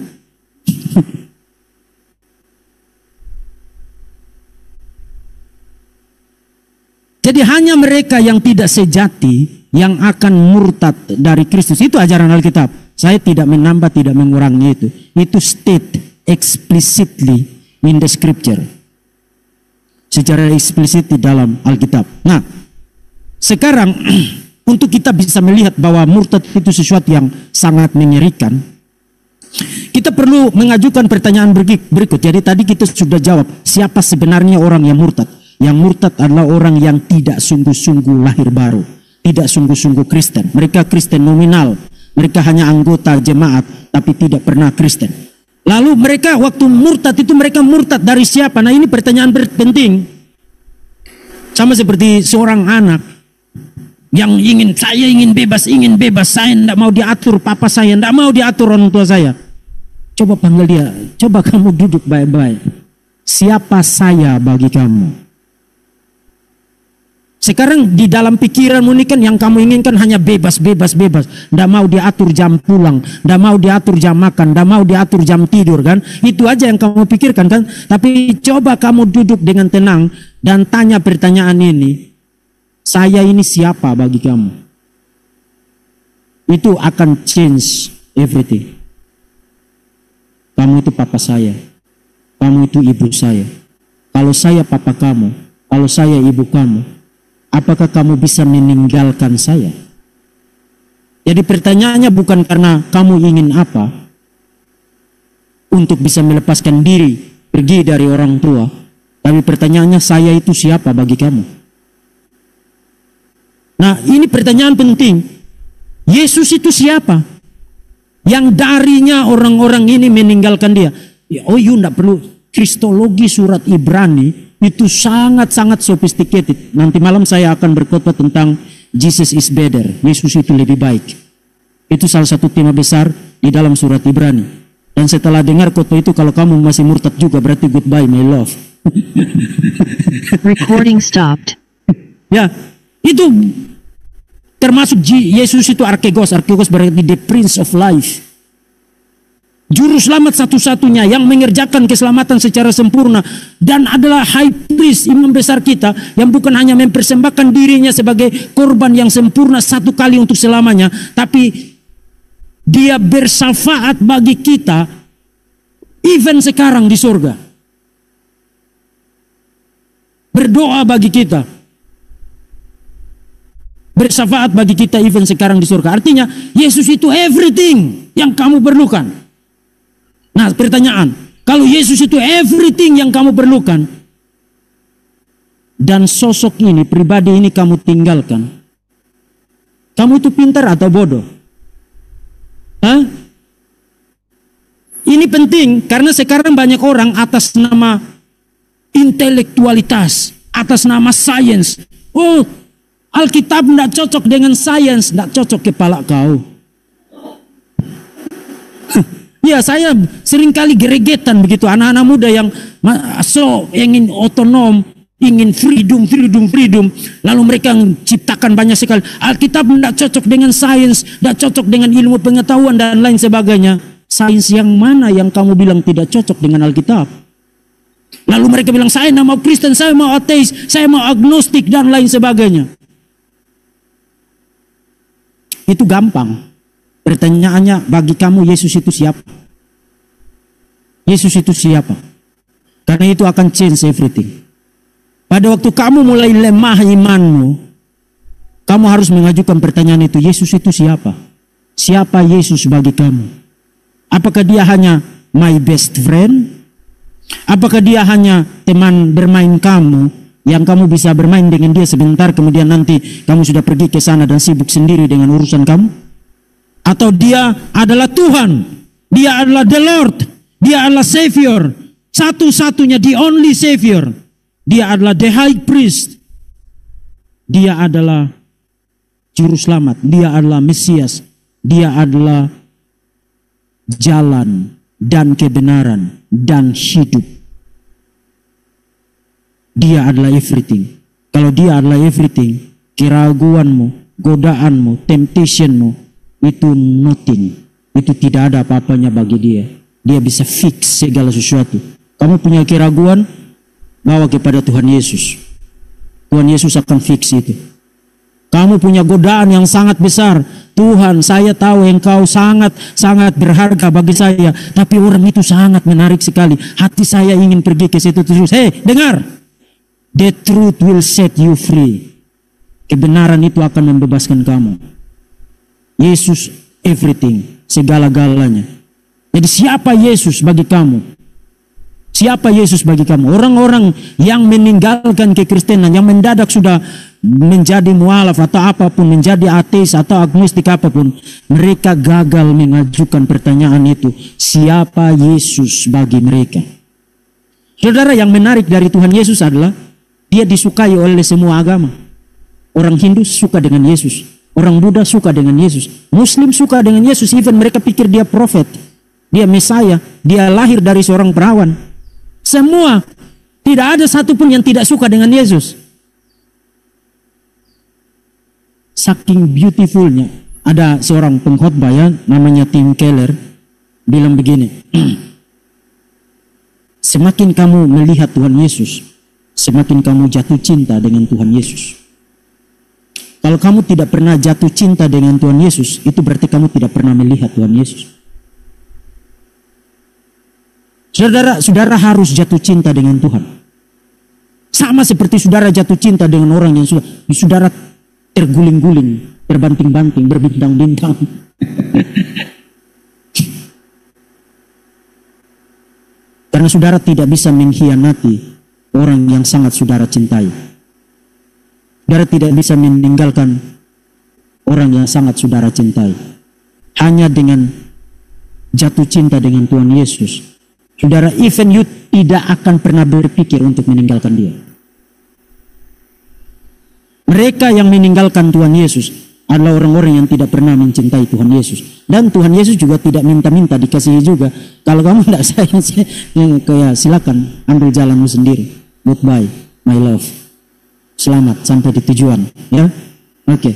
Jadi hanya mereka yang tidak sejati yang akan murtad dari Kristus. Itu ajaran Alkitab. Saya tidak menambah, tidak mengurangi itu. Itu state explicitly in the scripture. Secara eksplisit di dalam Alkitab. Nah, sekarang untuk kita bisa melihat bahwa murtad itu sesuatu yang sangat mengerikan, kita perlu mengajukan pertanyaan berikut. Jadi tadi kita sudah jawab, siapa sebenarnya orang yang murtad? Yang murtad adalah orang yang tidak sungguh-sungguh lahir baru, tidak sungguh-sungguh Kristen. Mereka Kristen nominal, mereka hanya anggota jemaat, tapi tidak pernah Kristen. Lalu mereka waktu murtad itu mereka murtad dari siapa? Nah ini pertanyaan penting. Sama seperti seorang anak yang saya ingin bebas, saya tidak mau diatur papa saya, tidak mau diatur orang tua saya. Coba panggil dia, coba kamu duduk baik-baik. Siapa saya bagi kamu? Sekarang di dalam pikiranmu ini kan yang kamu inginkan hanya bebas. Tidak mau diatur jam pulang, tidak mau diatur jam makan, tidak mau diatur jam tidur kan. Itu aja yang kamu pikirkan kan. Tapi coba kamu duduk dengan tenang dan tanya pertanyaan ini. Saya ini siapa bagi kamu? Itu akan change everything. Kamu itu papa saya. Kamu itu ibu saya. Kalau saya papa kamu, kalau saya ibu kamu, apakah kamu bisa meninggalkan saya? Jadi pertanyaannya bukan karena kamu ingin apa untuk bisa melepaskan diri pergi dari orang tua, tapi pertanyaannya saya itu siapa bagi kamu? Nah ini pertanyaan penting. Yesus itu siapa? Yang darinya orang-orang ini meninggalkan dia. Oh you tidak perlu. Kristologi surat Ibrani itu sangat-sangat sophisticated. Nanti malam saya akan berkhotbah tentang Jesus is better. Yesus itu lebih baik. Itu salah satu tema besar di dalam surat Ibrani. Dan setelah dengar khotbah itu, kalau kamu masih murtad juga, berarti goodbye my love. Recording stopped. Ya, itu termasuk Yesus itu Archegos. Archegos berarti the Prince of Life. Juru selamat satu-satunya yang mengerjakan keselamatan secara sempurna. Dan adalah high priest, imam besar kita, yang bukan hanya mempersembahkan dirinya sebagai korban yang sempurna satu kali untuk selamanya, tapi dia bersyafaat bagi kita even sekarang di surga. Berdoa bagi kita. Bersyafaat bagi kita even sekarang di surga. Artinya Yesus itu everything yang kamu perlukan. Nah, pertanyaan, kalau Yesus itu everything yang kamu perlukan, dan sosok ini, pribadi ini kamu tinggalkan, kamu itu pintar atau bodoh? Hah? Ini penting karena sekarang banyak orang atas nama intelektualitas, atas nama sains. Oh, Alkitab tidak cocok dengan sains, tidak cocok kepala kau. Ya, saya seringkali geregetan begitu anak-anak muda yang ingin otonom, ingin freedom, lalu mereka menciptakan banyak sekali. Alkitab tidak cocok dengan sains, tidak cocok dengan ilmu pengetahuan dan lain sebagainya. Sains yang mana yang kamu bilang tidak cocok dengan Alkitab? Lalu mereka bilang, saya tidak mau Kristen, saya mau ateis, saya mau agnostik dan lain sebagainya. Itu gampang. Pertanyaannya, bagi kamu Yesus itu siapa? Yesus itu siapa? Karena itu akan change everything. Pada waktu kamu mulai lemah imanmu, kamu harus mengajukan pertanyaan itu, Yesus itu siapa? Siapa Yesus bagi kamu? Apakah dia hanya my best friend? Apakah dia hanya teman bermain kamu, yang kamu bisa bermain dengan dia sebentar, kemudian nanti kamu sudah pergi ke sana dan sibuk sendiri dengan urusan kamu? Atau dia adalah Tuhan, dia adalah the Lord, dia adalah Savior, satu-satunya, the only Savior. Dia adalah the high priest, dia adalah juru selamat, dia adalah Mesias, dia adalah jalan dan kebenaran dan hidup. Dia adalah everything. Kalau dia adalah everything, keraguanmu, godaanmu, temptationmu, itu nothing. Itu tidak ada apa-apanya bagi dia. Dia bisa fix segala sesuatu. Kamu punya keraguan, bawa kepada Tuhan Yesus. Tuhan Yesus akan fix itu. Kamu punya godaan yang sangat besar. Tuhan, saya tahu engkau sangat berharga bagi saya. Tapi orang itu sangat menarik sekali. Hati saya ingin pergi ke situ terus. Hei, dengar. The truth will set you free. Kebenaran itu akan membebaskan kamu. Yesus everything, segala-galanya. Jadi siapa Yesus bagi kamu? Siapa Yesus bagi kamu? Orang-orang yang meninggalkan kekristenan, yang mendadak sudah menjadi mualaf atau apapun, menjadi ateis atau agnostik apapun, mereka gagal mengajukan pertanyaan itu. Siapa Yesus bagi mereka? Saudara, yang menarik dari Tuhan Yesus adalah dia disukai oleh semua agama. Orang Hindu suka dengan Yesus. Orang Buddha suka dengan Yesus. Muslim suka dengan Yesus. Even mereka pikir dia profet. Dia Mesaya. Dia lahir dari seorang perawan. Semua. Tidak ada satupun yang tidak suka dengan Yesus. Saking beautifulnya. Ada seorang pengkhotbah ya, namanya Tim Keller. Bilang begini. Semakin kamu melihat Tuhan Yesus, semakin kamu jatuh cinta dengan Tuhan Yesus. Kalau kamu tidak pernah jatuh cinta dengan Tuhan Yesus, itu berarti kamu tidak pernah melihat Tuhan Yesus. Saudara harus jatuh cinta dengan Tuhan. Sama seperti saudara jatuh cinta dengan orang yang saudara terguling-guling, terbanting-banting, berbintang-bintang. Karena saudara tidak bisa mengkhianati orang yang sangat saudara cintai. Saudara tidak bisa meninggalkan orang yang sangat saudara cintai. Hanya dengan jatuh cinta dengan Tuhan Yesus, saudara, even you tidak akan pernah berpikir untuk meninggalkan dia. Mereka yang meninggalkan Tuhan Yesus adalah orang-orang yang tidak pernah mencintai Tuhan Yesus. Dan Tuhan Yesus juga tidak minta-minta dikasihi juga. Kalau kamu tidak sayang, ya silakan ambil jalanmu sendiri. Goodbye, my love. Selamat sampai di tujuan. Ya, oke.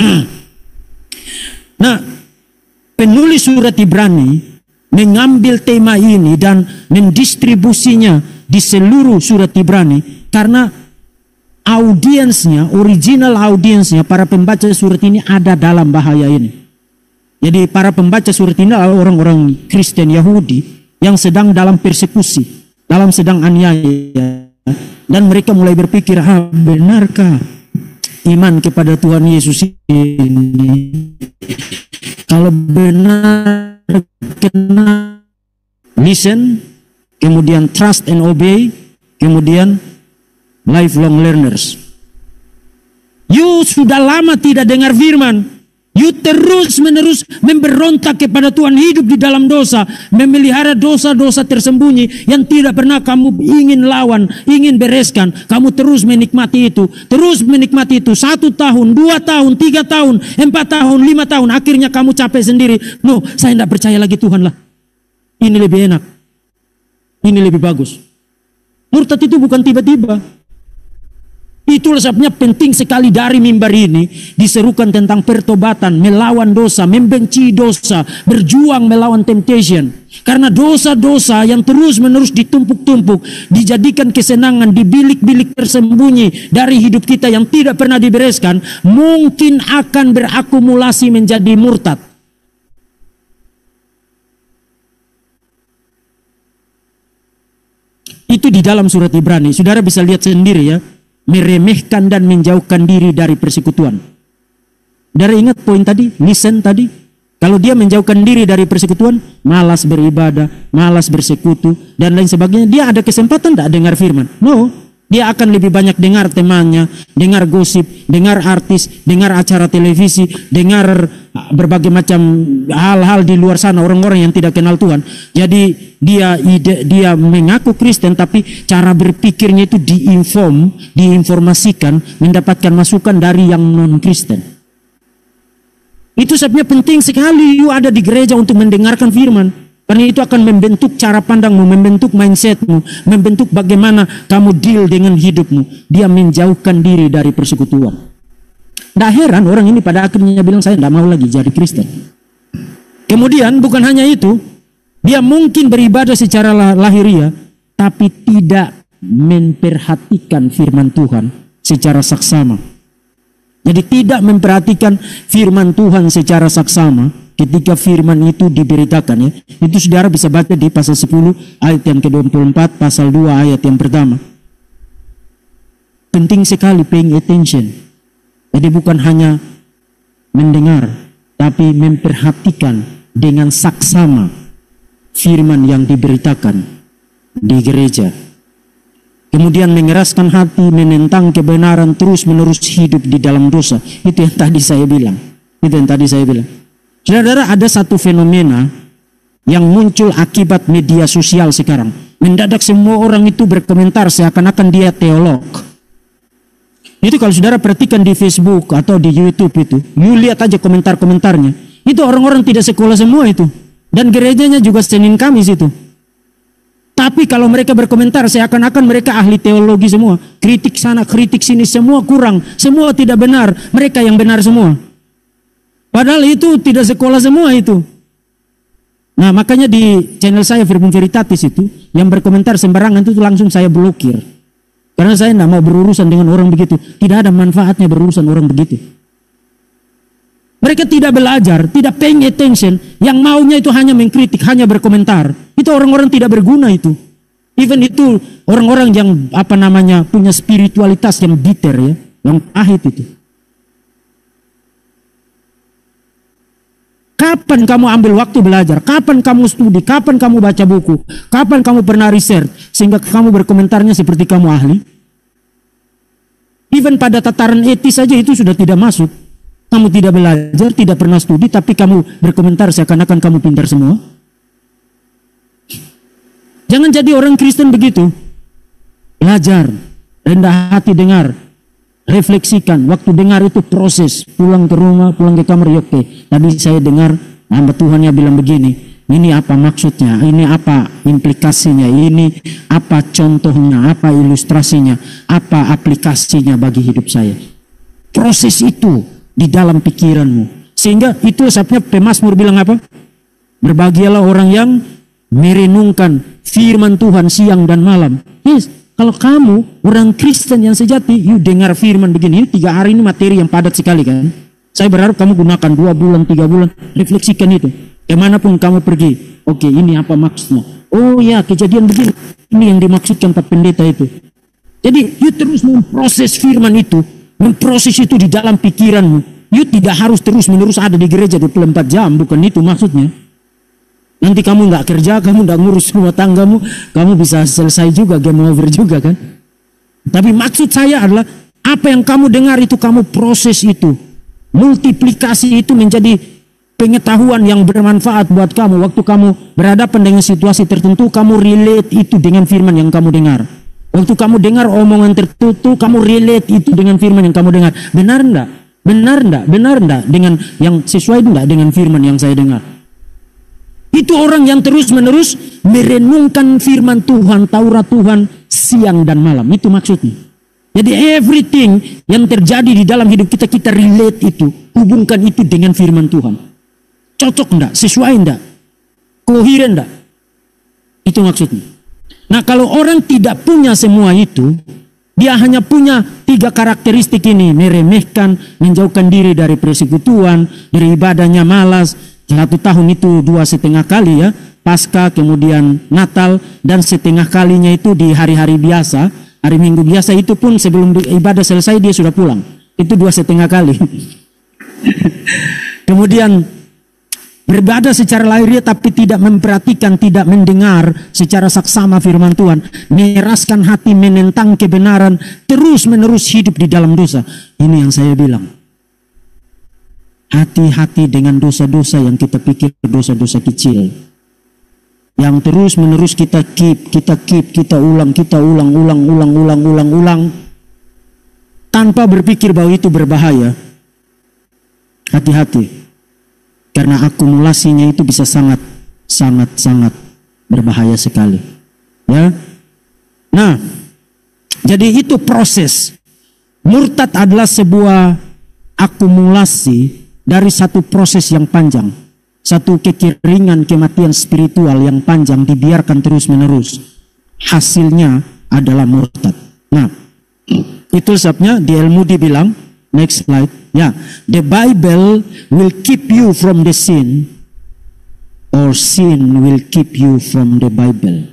Nah, penulis surat Ibrani mengambil tema ini dan mendistribusinya di seluruh surat Ibrani karena audiensnya, original audiensnya, para pembaca surat ini ada dalam bahaya ini. Jadi para pembaca surat ini adalah orang-orang Kristen Yahudi yang sedang dalam persekusi, dalam sedang aniaya. Dan mereka mulai berpikir, benarkah iman kepada Tuhan Yesus ini? Kalau benar, kena listen, kemudian trust and obey, kemudian lifelong learners. You sudah lama tidak dengar firman. You terus-menerus memberontak kepada Tuhan, hidup di dalam dosa, memelihara dosa-dosa tersembunyi yang tidak pernah kamu ingin lawan, ingin bereskan. Kamu terus menikmati itu, 1 tahun, 2 tahun, 3 tahun, 4 tahun, 5 tahun. Akhirnya kamu capek sendiri. No, saya tidak percaya lagi Tuhan lah. Ini lebih enak, ini lebih bagus. Murtad itu bukan tiba-tiba. Itulah sebabnya penting sekali dari mimbar ini diserukan tentang pertobatan, melawan dosa, membenci dosa, berjuang melawan temptation. Karena dosa-dosa yang terus-menerus ditumpuk-tumpuk, dijadikan kesenangan di bilik-bilik tersembunyi dari hidup kita yang tidak pernah dibereskan, mungkin akan berakumulasi menjadi murtad. Itu di dalam surat Ibrani. Saudara bisa lihat sendiri ya. Meremehkan dan menjauhkan diri dari persekutuan. Saudara ingat poin tadi, listen tadi. Kalau dia menjauhkan diri dari persekutuan, malas beribadah, malas bersekutu, dan lain sebagainya, dia ada kesempatan tidak dengar firman? No, dia akan lebih banyak dengar temannya, dengar gosip, dengar artis, dengar acara televisi, dengar berbagai macam hal-hal di luar sana, orang-orang yang tidak kenal Tuhan. Jadi dia mengaku Kristen, tapi cara berpikirnya itu diinformasikan, mendapatkan masukan dari yang non-Kristen. Itu sebabnya penting sekali you ada di gereja untuk mendengarkan firman. Karena itu akan membentuk cara pandangmu, membentuk mindsetmu, membentuk bagaimana kamu deal dengan hidupmu. Dia menjauhkan diri dari persekutuan. Tidak heran orang ini pada akhirnya bilang, saya tidak mau lagi jadi Kristen. Kemudian bukan hanya itu, dia mungkin beribadah secara lahiriah, tapi tidak memperhatikan firman Tuhan secara saksama. Jadi tidak memperhatikan firman Tuhan secara saksama ketika firman itu diberitakan ya. Itu saudara bisa baca di pasal 10 ayat yang ke-24, pasal 2 ayat yang pertama. Penting sekali paying attention. Jadi bukan hanya mendengar, tapi memperhatikan dengan saksama firman yang diberitakan di gereja. Kemudian mengeraskan hati, menentang kebenaran, terus-menerus hidup di dalam dosa. Itu yang tadi saya bilang. Saudara, ada satu fenomena yang muncul akibat media sosial sekarang. Mendadak semua orang itu berkomentar seakan-akan dia teolog. Itu kalau saudara perhatikan di Facebook atau di YouTube itu, you lihat aja komentar-komentarnya. Itu orang-orang tidak sekolah semua itu. Dan gerejanya juga Senin Kamis itu. Tapi kalau mereka berkomentar seakan-akan mereka ahli teologi semua. Kritik sana, kritik sini, semua kurang. Semua tidak benar. Mereka yang benar semua. Padahal itu tidak sekolah semua itu. Nah makanya di channel saya Verbum Veritatis itu, yang berkomentar sembarangan itu langsung saya blokir. Karena saya tidak mau berurusan dengan orang begitu. Tidak ada manfaatnya berurusan orang begitu. Mereka tidak belajar, tidak paying attention. Yang maunya itu hanya mengkritik, hanya berkomentar. Itu orang-orang tidak berguna itu. Even itu orang-orang yang punya spiritualitas yang bitter ya, yang pahit itu. Kapan kamu ambil waktu belajar? Kapan kamu studi? Kapan kamu baca buku? Kapan kamu pernah riset sehingga kamu berkomentarnya seperti kamu ahli? Even pada tataran etis saja itu sudah tidak masuk. Kamu tidak belajar, tidak pernah studi, tapi kamu berkomentar seakan-akan kamu pintar semua. Jangan jadi orang Kristen begitu. Belajar, rendah hati dengar. refleksikan. Waktu dengar itu proses, pulang ke rumah, pulang ke kamar, ya oke. Tadi saya dengar hamba Tuhan yang bilang begini. Ini apa maksudnya? Ini apa implikasinya? Ini apa contohnya? Apa ilustrasinya? Apa aplikasinya bagi hidup saya? Proses itu di dalam pikiranmu. Sehingga itu sebabnya pemazmur bilang apa? Berbahagialah orang yang merenungkan firman Tuhan siang dan malam. Yes, kalau kamu orang Kristen yang sejati, you dengar firman begini. Ini 3 hari ini materi yang padat sekali kan? Saya berharap kamu gunakan 2 bulan, 3 bulan, refleksikan itu. Kemanapun kamu pergi, oke, ini apa maksudnya? Oh ya, kejadian begini. Ini yang dimaksudkan Pak Pendeta itu. Jadi, you terus memproses firman itu, memproses itu di dalam pikiranmu. You tidak harus terus-menerus ada di gereja 24 jam, bukan itu maksudnya. Nanti kamu nggak kerja, kamu nggak ngurus rumah tanggamu, kamu bisa selesai juga, game over juga kan. Tapi maksud saya adalah, apa yang kamu dengar itu kamu proses itu. Multiplikasi itu menjadi pengetahuan yang bermanfaat buat kamu. Waktu kamu berhadapan dengan situasi tertentu, kamu relate itu dengan firman yang kamu dengar. Waktu kamu dengar omongan tertentu, kamu relate itu dengan firman yang kamu dengar. Benar enggak? Benar enggak? Benar enggak? Dengan yang sesuai enggak dengan firman yang saya dengar? Itu orang yang terus-menerus merenungkan firman Tuhan, Taurat Tuhan siang dan malam. Itu maksudnya. Jadi everything yang terjadi di dalam hidup kita, kita relate itu. Hubungkan itu dengan firman Tuhan. Cocok enggak? Sesuai enggak? Koheren enggak? Itu maksudnya. Nah, kalau orang tidak punya semua itu, dia hanya punya 3 karakteristik ini. Meremehkan, menjauhkan diri dari persekutuan, beribadahnya malas. 1 tahun itu 2,5 kali ya. Pasca, kemudian Natal, dan setengah kalinya itu di hari-hari biasa. Hari Minggu biasa itu pun sebelum ibadah selesai dia sudah pulang. Itu 2,5 kali. Kemudian beribadah secara lahiriah tapi tidak memperhatikan, tidak mendengar secara saksama firman Tuhan. Mengeraskan hati, menentang kebenaran, terus menerus hidup di dalam dosa. Ini yang saya bilang. Hati-hati dengan dosa-dosa yang kita pikir dosa-dosa kecil. Yang terus menerus kita ulang, ulang. Tanpa berpikir bahwa itu berbahaya. Hati-hati. Karena akumulasinya itu bisa sangat berbahaya sekali. Ya. Nah, jadi itu proses. Murtad adalah sebuah akumulasi dari satu proses yang panjang. Satu kekeringan, kematian spiritual yang panjang dibiarkan terus-menerus. Hasilnya adalah murtad. Nah, itu sebabnya D.L. Moody bilang, next slide. Ya, the Bible will keep you from the sin, or sin will keep you from the Bible.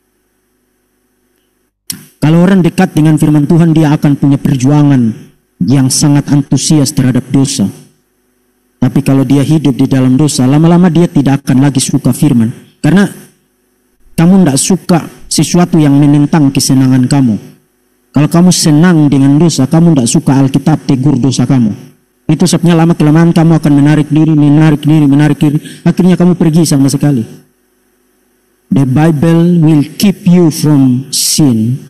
Kalau orang dekat dengan firman Tuhan, dia akan punya perjuangan yang sangat antusias terhadap dosa. Tapi kalau dia hidup di dalam dosa, lama-lama dia tidak akan lagi suka firman. Karena kamu tidak suka sesuatu yang menentang kesenangan kamu. Kalau kamu senang dengan dosa, kamu tidak suka Alkitab tegur dosa kamu. Itu sebabnya lama-kelamaan kamu akan menarik diri. Akhirnya kamu pergi sama sekali. The Bible will keep you from sin.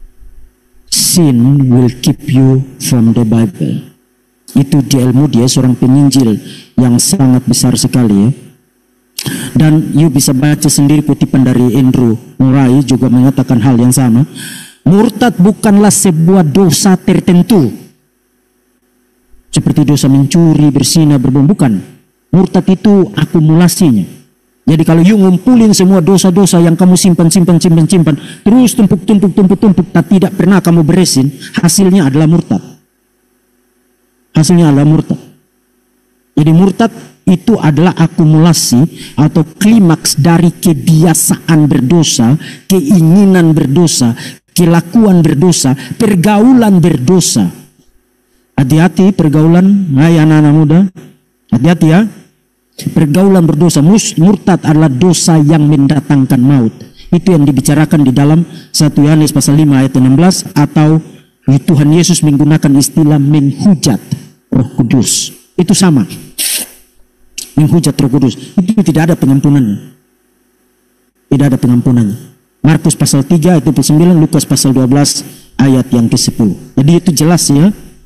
Sin will keep you from the Bible. Itu D.L. Moody, seorang penyinjil yang sangat besar sekali ya. Dan you bisa baca sendiri kutipan dari Andrew Murray juga mengatakan hal yang sama. Murtad bukanlah sebuah dosa tertentu. Seperti dosa mencuri, berzina, berbohong, bukan. Murtad itu akumulasinya. Jadi kalau you ngumpulin semua dosa-dosa yang kamu simpan, terus tumpuk, tak tidak pernah kamu beresin, hasilnya adalah murtad. Hasilnya adalah murtad. Jadi murtad itu adalah akumulasi atau klimaks dari kebiasaan berdosa, keinginan berdosa, kelakuan berdosa, pergaulan berdosa. Hati-hati pergaulan, hai anak-anak muda. Hati-hati ya. Pergaulan berdosa, murtad adalah dosa yang mendatangkan maut. Itu yang dibicarakan di dalam 1 Yohanes pasal 5 ayat 16, atau Tuhan Yesus menggunakan istilah menghujat Roh Kudus. Itu sama. Menghujat Roh Kudus. Itu tidak ada pengampunannya. Tidak ada pengampunannya. Markus pasal 3 ayat 29, Lukas pasal 12 ayat yang ke-10. Jadi itu jelas ya.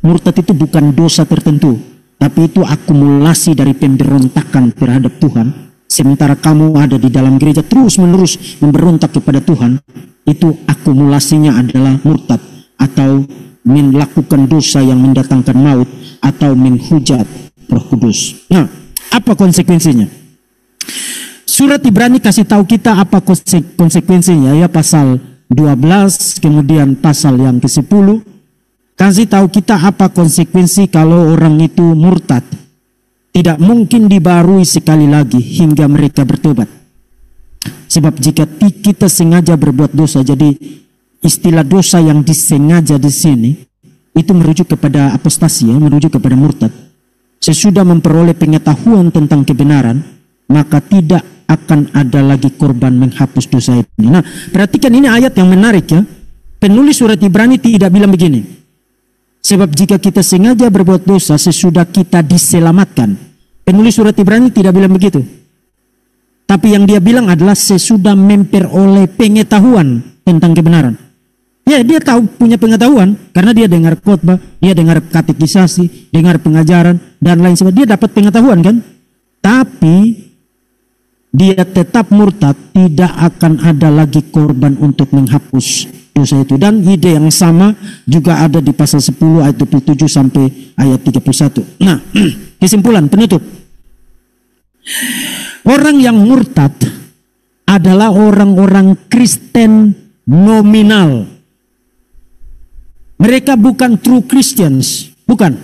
murtad itu bukan dosa tertentu, tapi itu akumulasi dari pemberontakan terhadap Tuhan. Sementara kamu ada di dalam gereja terus-menerus memberontak kepada Tuhan, itu akumulasinya adalah murtad atau melakukan dosa yang mendatangkan maut atau menghujat Roh Kudus. Nah, apa konsekuensinya? Surat Ibrani kasih tahu kita apa konsekuensinya ya, pasal 12 kemudian pasal yang ke-10 kasih tahu kita apa konsekuensi kalau orang itu murtad. Tidak mungkin dibarui sekali lagi hingga mereka bertobat. Sebab jika kita sengaja berbuat dosa, jadi istilah dosa yang disengaja di sini itu merujuk kepada apostasi ya, merujuk kepada murtad. Sesudah memperoleh pengetahuan tentang kebenaran, maka tidak akan ada lagi korban menghapus dosa ini. Nah, perhatikan ini ayat yang menarik ya. Penulis surat Ibrani tidak bilang begini. Sebab jika kita sengaja berbuat dosa sesudah kita diselamatkan. Penulis surat Ibrani tidak bilang begitu. Tapi yang dia bilang adalah sesudah memperoleh pengetahuan tentang kebenaran. Ya, dia tahu punya pengetahuan karena dia dengar khotbah, dia dengar katekisasi, dengar pengajaran dan lain sebagainya. Dia dapat pengetahuan kan? Tapi dia tetap murtad, tidak akan ada lagi korban untuk menghapus dosa itu. Dan ide yang sama juga ada di pasal 10 ayat 27 sampai ayat 31. Nah, kesimpulan penutup. Orang yang murtad adalah orang-orang Kristen nominal. Mereka bukan true Christians, bukan.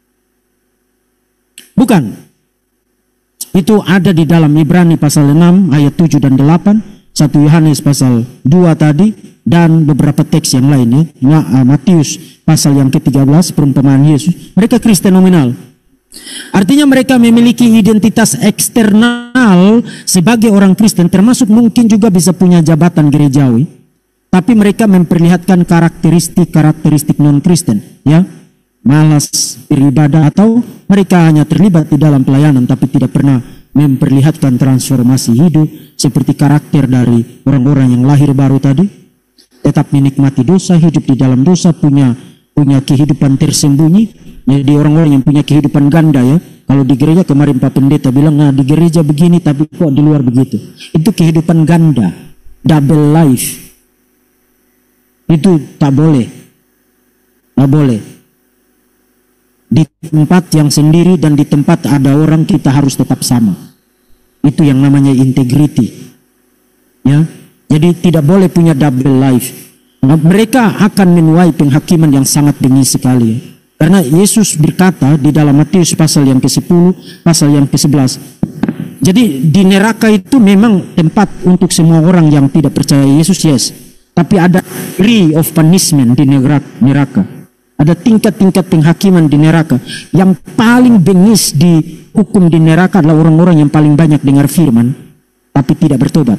Bukan. Itu ada di dalam Ibrani pasal 6 ayat 7 dan 8, 1 Yohanes pasal 2 tadi, dan beberapa teks yang lain ya. Matius pasal yang ke-13 perumpamaan Yesus. Mereka Kristen nominal. Artinya mereka memiliki identitas eksternal sebagai orang Kristen, termasuk mungkin juga bisa punya jabatan gerejawi. Tapi mereka memperlihatkan karakteristik non-Kristen ya. Malas beribadah atau mereka hanya terlibat di dalam pelayanan tapi tidak pernah memperlihatkan transformasi hidup seperti karakter dari orang-orang yang lahir baru tadi. Tetap menikmati dosa, hidup di dalam dosa, punya kehidupan tersembunyi. Jadi orang-orang yang punya kehidupan ganda ya. Kalau di gereja kemarin Pak Pendeta bilang, nah di gereja begini tapi kok di luar begitu. Itu kehidupan ganda, double life. Itu tak boleh. Tak boleh. Di tempat yang sendiri dan di tempat ada orang kita harus tetap sama. Itu yang namanya integrity. Ya. Jadi tidak boleh punya double life. Nah, mereka akan menuai penghakiman yang sangat bengis sekali. Karena Yesus berkata di dalam Matius pasal yang ke-10, pasal yang ke-11. Jadi di neraka itu memang tempat untuk semua orang yang tidak percaya Yesus, yes. Tapi ada degree of punishment di neraka. Ada tingkat-tingkat penghakiman di neraka. Yang paling bengis di hukum di neraka adalah orang-orang yang paling banyak dengar firman, tapi tidak bertobat.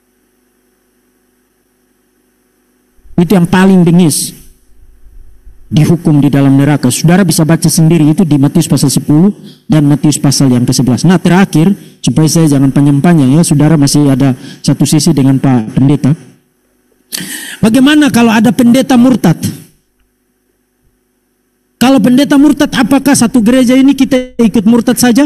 Itu yang paling bengis dihukum di dalam neraka. Saudara bisa baca sendiri itu di Matius pasal 10 dan Matius pasal yang ke-11. Nah terakhir, supaya saya jangan panjang-panjang ya, saudara masih ada satu sisi dengan Pak Pendeta. Bagaimana kalau ada pendeta murtad? Kalau pendeta murtad, apakah satu gereja ini kita ikut murtad saja?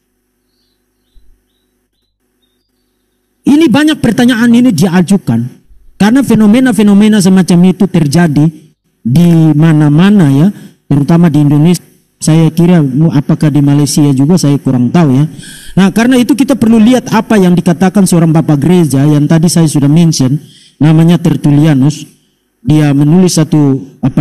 Ini banyak pertanyaan ini diajukan. Karena fenomena-fenomena semacam itu terjadi di mana-mana ya. Terutama di Indonesia. Saya kira apakah di Malaysia juga saya kurang tahu ya. Nah karena itu kita perlu lihat apa yang dikatakan seorang bapak gereja yang tadi saya sudah mention. Namanya Tertullianus. Dia menulis satu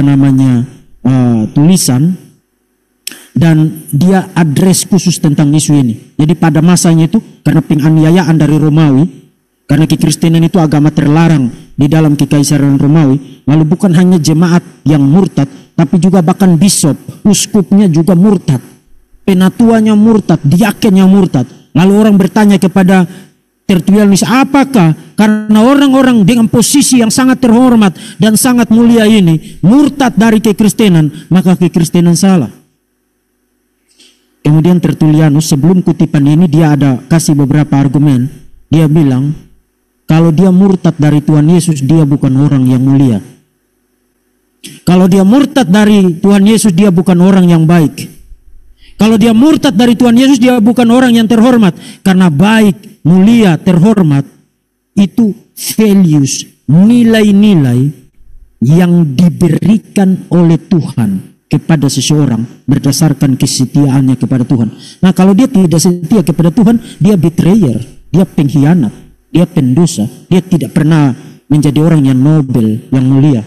tulisan dan dia address khusus tentang isu ini. Jadi pada masanya itu karena penganiayaan dari Romawi, karena kekristenan itu agama terlarang di dalam kekaisaran Romawi, lalu bukan hanya jemaat yang murtad, tapi juga bahkan bishop, uskupnya juga murtad, penatuanya murtad, diakennya murtad. Lalu orang bertanya kepada Tertullianus, apakah karena orang-orang dengan posisi yang sangat terhormat dan sangat mulia ini murtad dari kekristenan, maka kekristenan salah? Kemudian Tertullianus sebelum kutipan ini dia ada kasih beberapa argumen. Dia bilang kalau dia murtad dari Tuhan Yesus, dia bukan orang yang mulia. Kalau dia murtad dari Tuhan Yesus, dia bukan orang yang baik. Kalau dia murtad dari Tuhan Yesus, dia bukan orang yang terhormat. Karena baik, mulia, terhormat, itu values, nilai-nilai yang diberikan oleh Tuhan kepada seseorang berdasarkan kesetiaannya kepada Tuhan. Nah, kalau dia tidak setia kepada Tuhan, dia betrayer, dia pengkhianat, dia pendosa, dia tidak pernah menjadi orang yang nobel, yang mulia.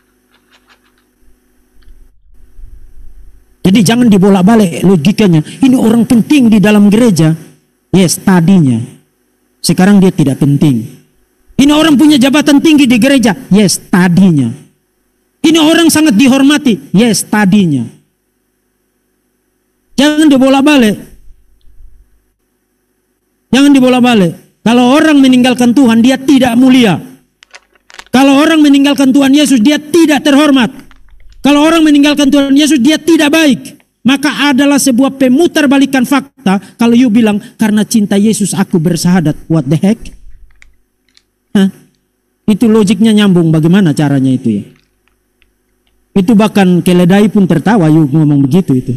Jadi jangan dibolak-balik logikanya. Ini orang penting di dalam gereja. Yes, tadinya. Sekarang dia tidak penting. Ini orang punya jabatan tinggi di gereja. Yes, tadinya. Ini orang sangat dihormati. Yes, tadinya. Jangan dibolak-balik. Jangan dibolak-balik. Kalau orang meninggalkan Tuhan, dia tidak mulia. Kalau orang meninggalkan Tuhan Yesus, dia tidak terhormat. Kalau orang meninggalkan Tuhan Yesus, dia tidak baik. Maka adalah sebuah pemutarbalikan fakta. Kalau you bilang, karena cinta Yesus aku bersahadat. What the heck? Hah? Itu logiknya nyambung. Bagaimana caranya itu ya? Itu bahkan keledai pun tertawa you ngomong begitu itu.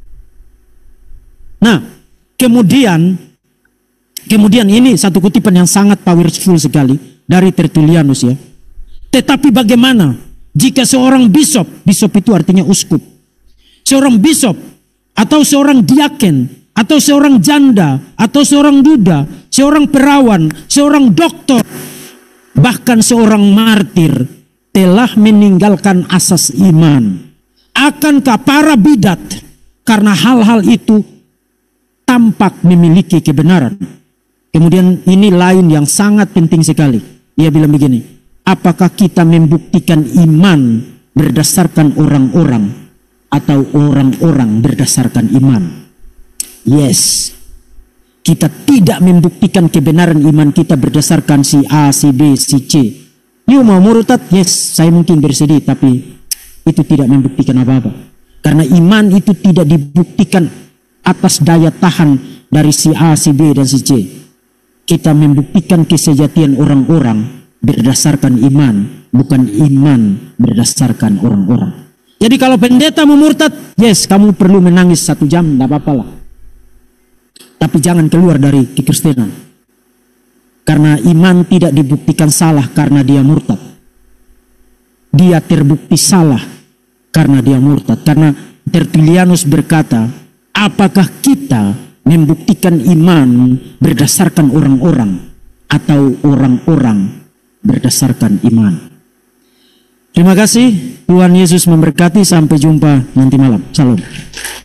Nah, kemudian ini satu kutipan yang sangat powerful sekali dari Tertullianus ya. Tetapi bagaimana jika seorang bishop itu artinya uskup, seorang bishop atau seorang diaken atau seorang janda atau seorang duda, seorang perawan, seorang doktor, bahkan seorang martir telah meninggalkan asas iman, akankah para bidat karena hal-hal itu tampak memiliki kebenaran? Kemudian ini lain yang sangat penting sekali. Dia bilang begini, apakah kita membuktikan iman berdasarkan orang-orang atau orang-orang berdasarkan iman? Yes. Kita tidak membuktikan kebenaran iman kita berdasarkan si A, si B, si C. You mau murtad? Yes, saya mungkin bersedih, tapi itu tidak membuktikan apa-apa. Karena iman itu tidak dibuktikan atas daya tahan dari si A, si B, dan si C. Kita membuktikan kesejatian orang-orang berdasarkan iman, bukan iman berdasarkan orang-orang. Jadi kalau pendeta memurtad, yes, kamu perlu menangis 1 jam, tidak apa-apa lah. Tapi jangan keluar dari kekristenan. Karena iman tidak dibuktikan salah karena dia murtad. Dia terbukti salah karena dia murtad. Karena Tertullianus berkata, apakah kita membuktikan iman berdasarkan orang-orang atau orang-orang berdasarkan iman? Terima kasih. Tuhan Yesus memberkati. Sampai jumpa nanti malam. Salam.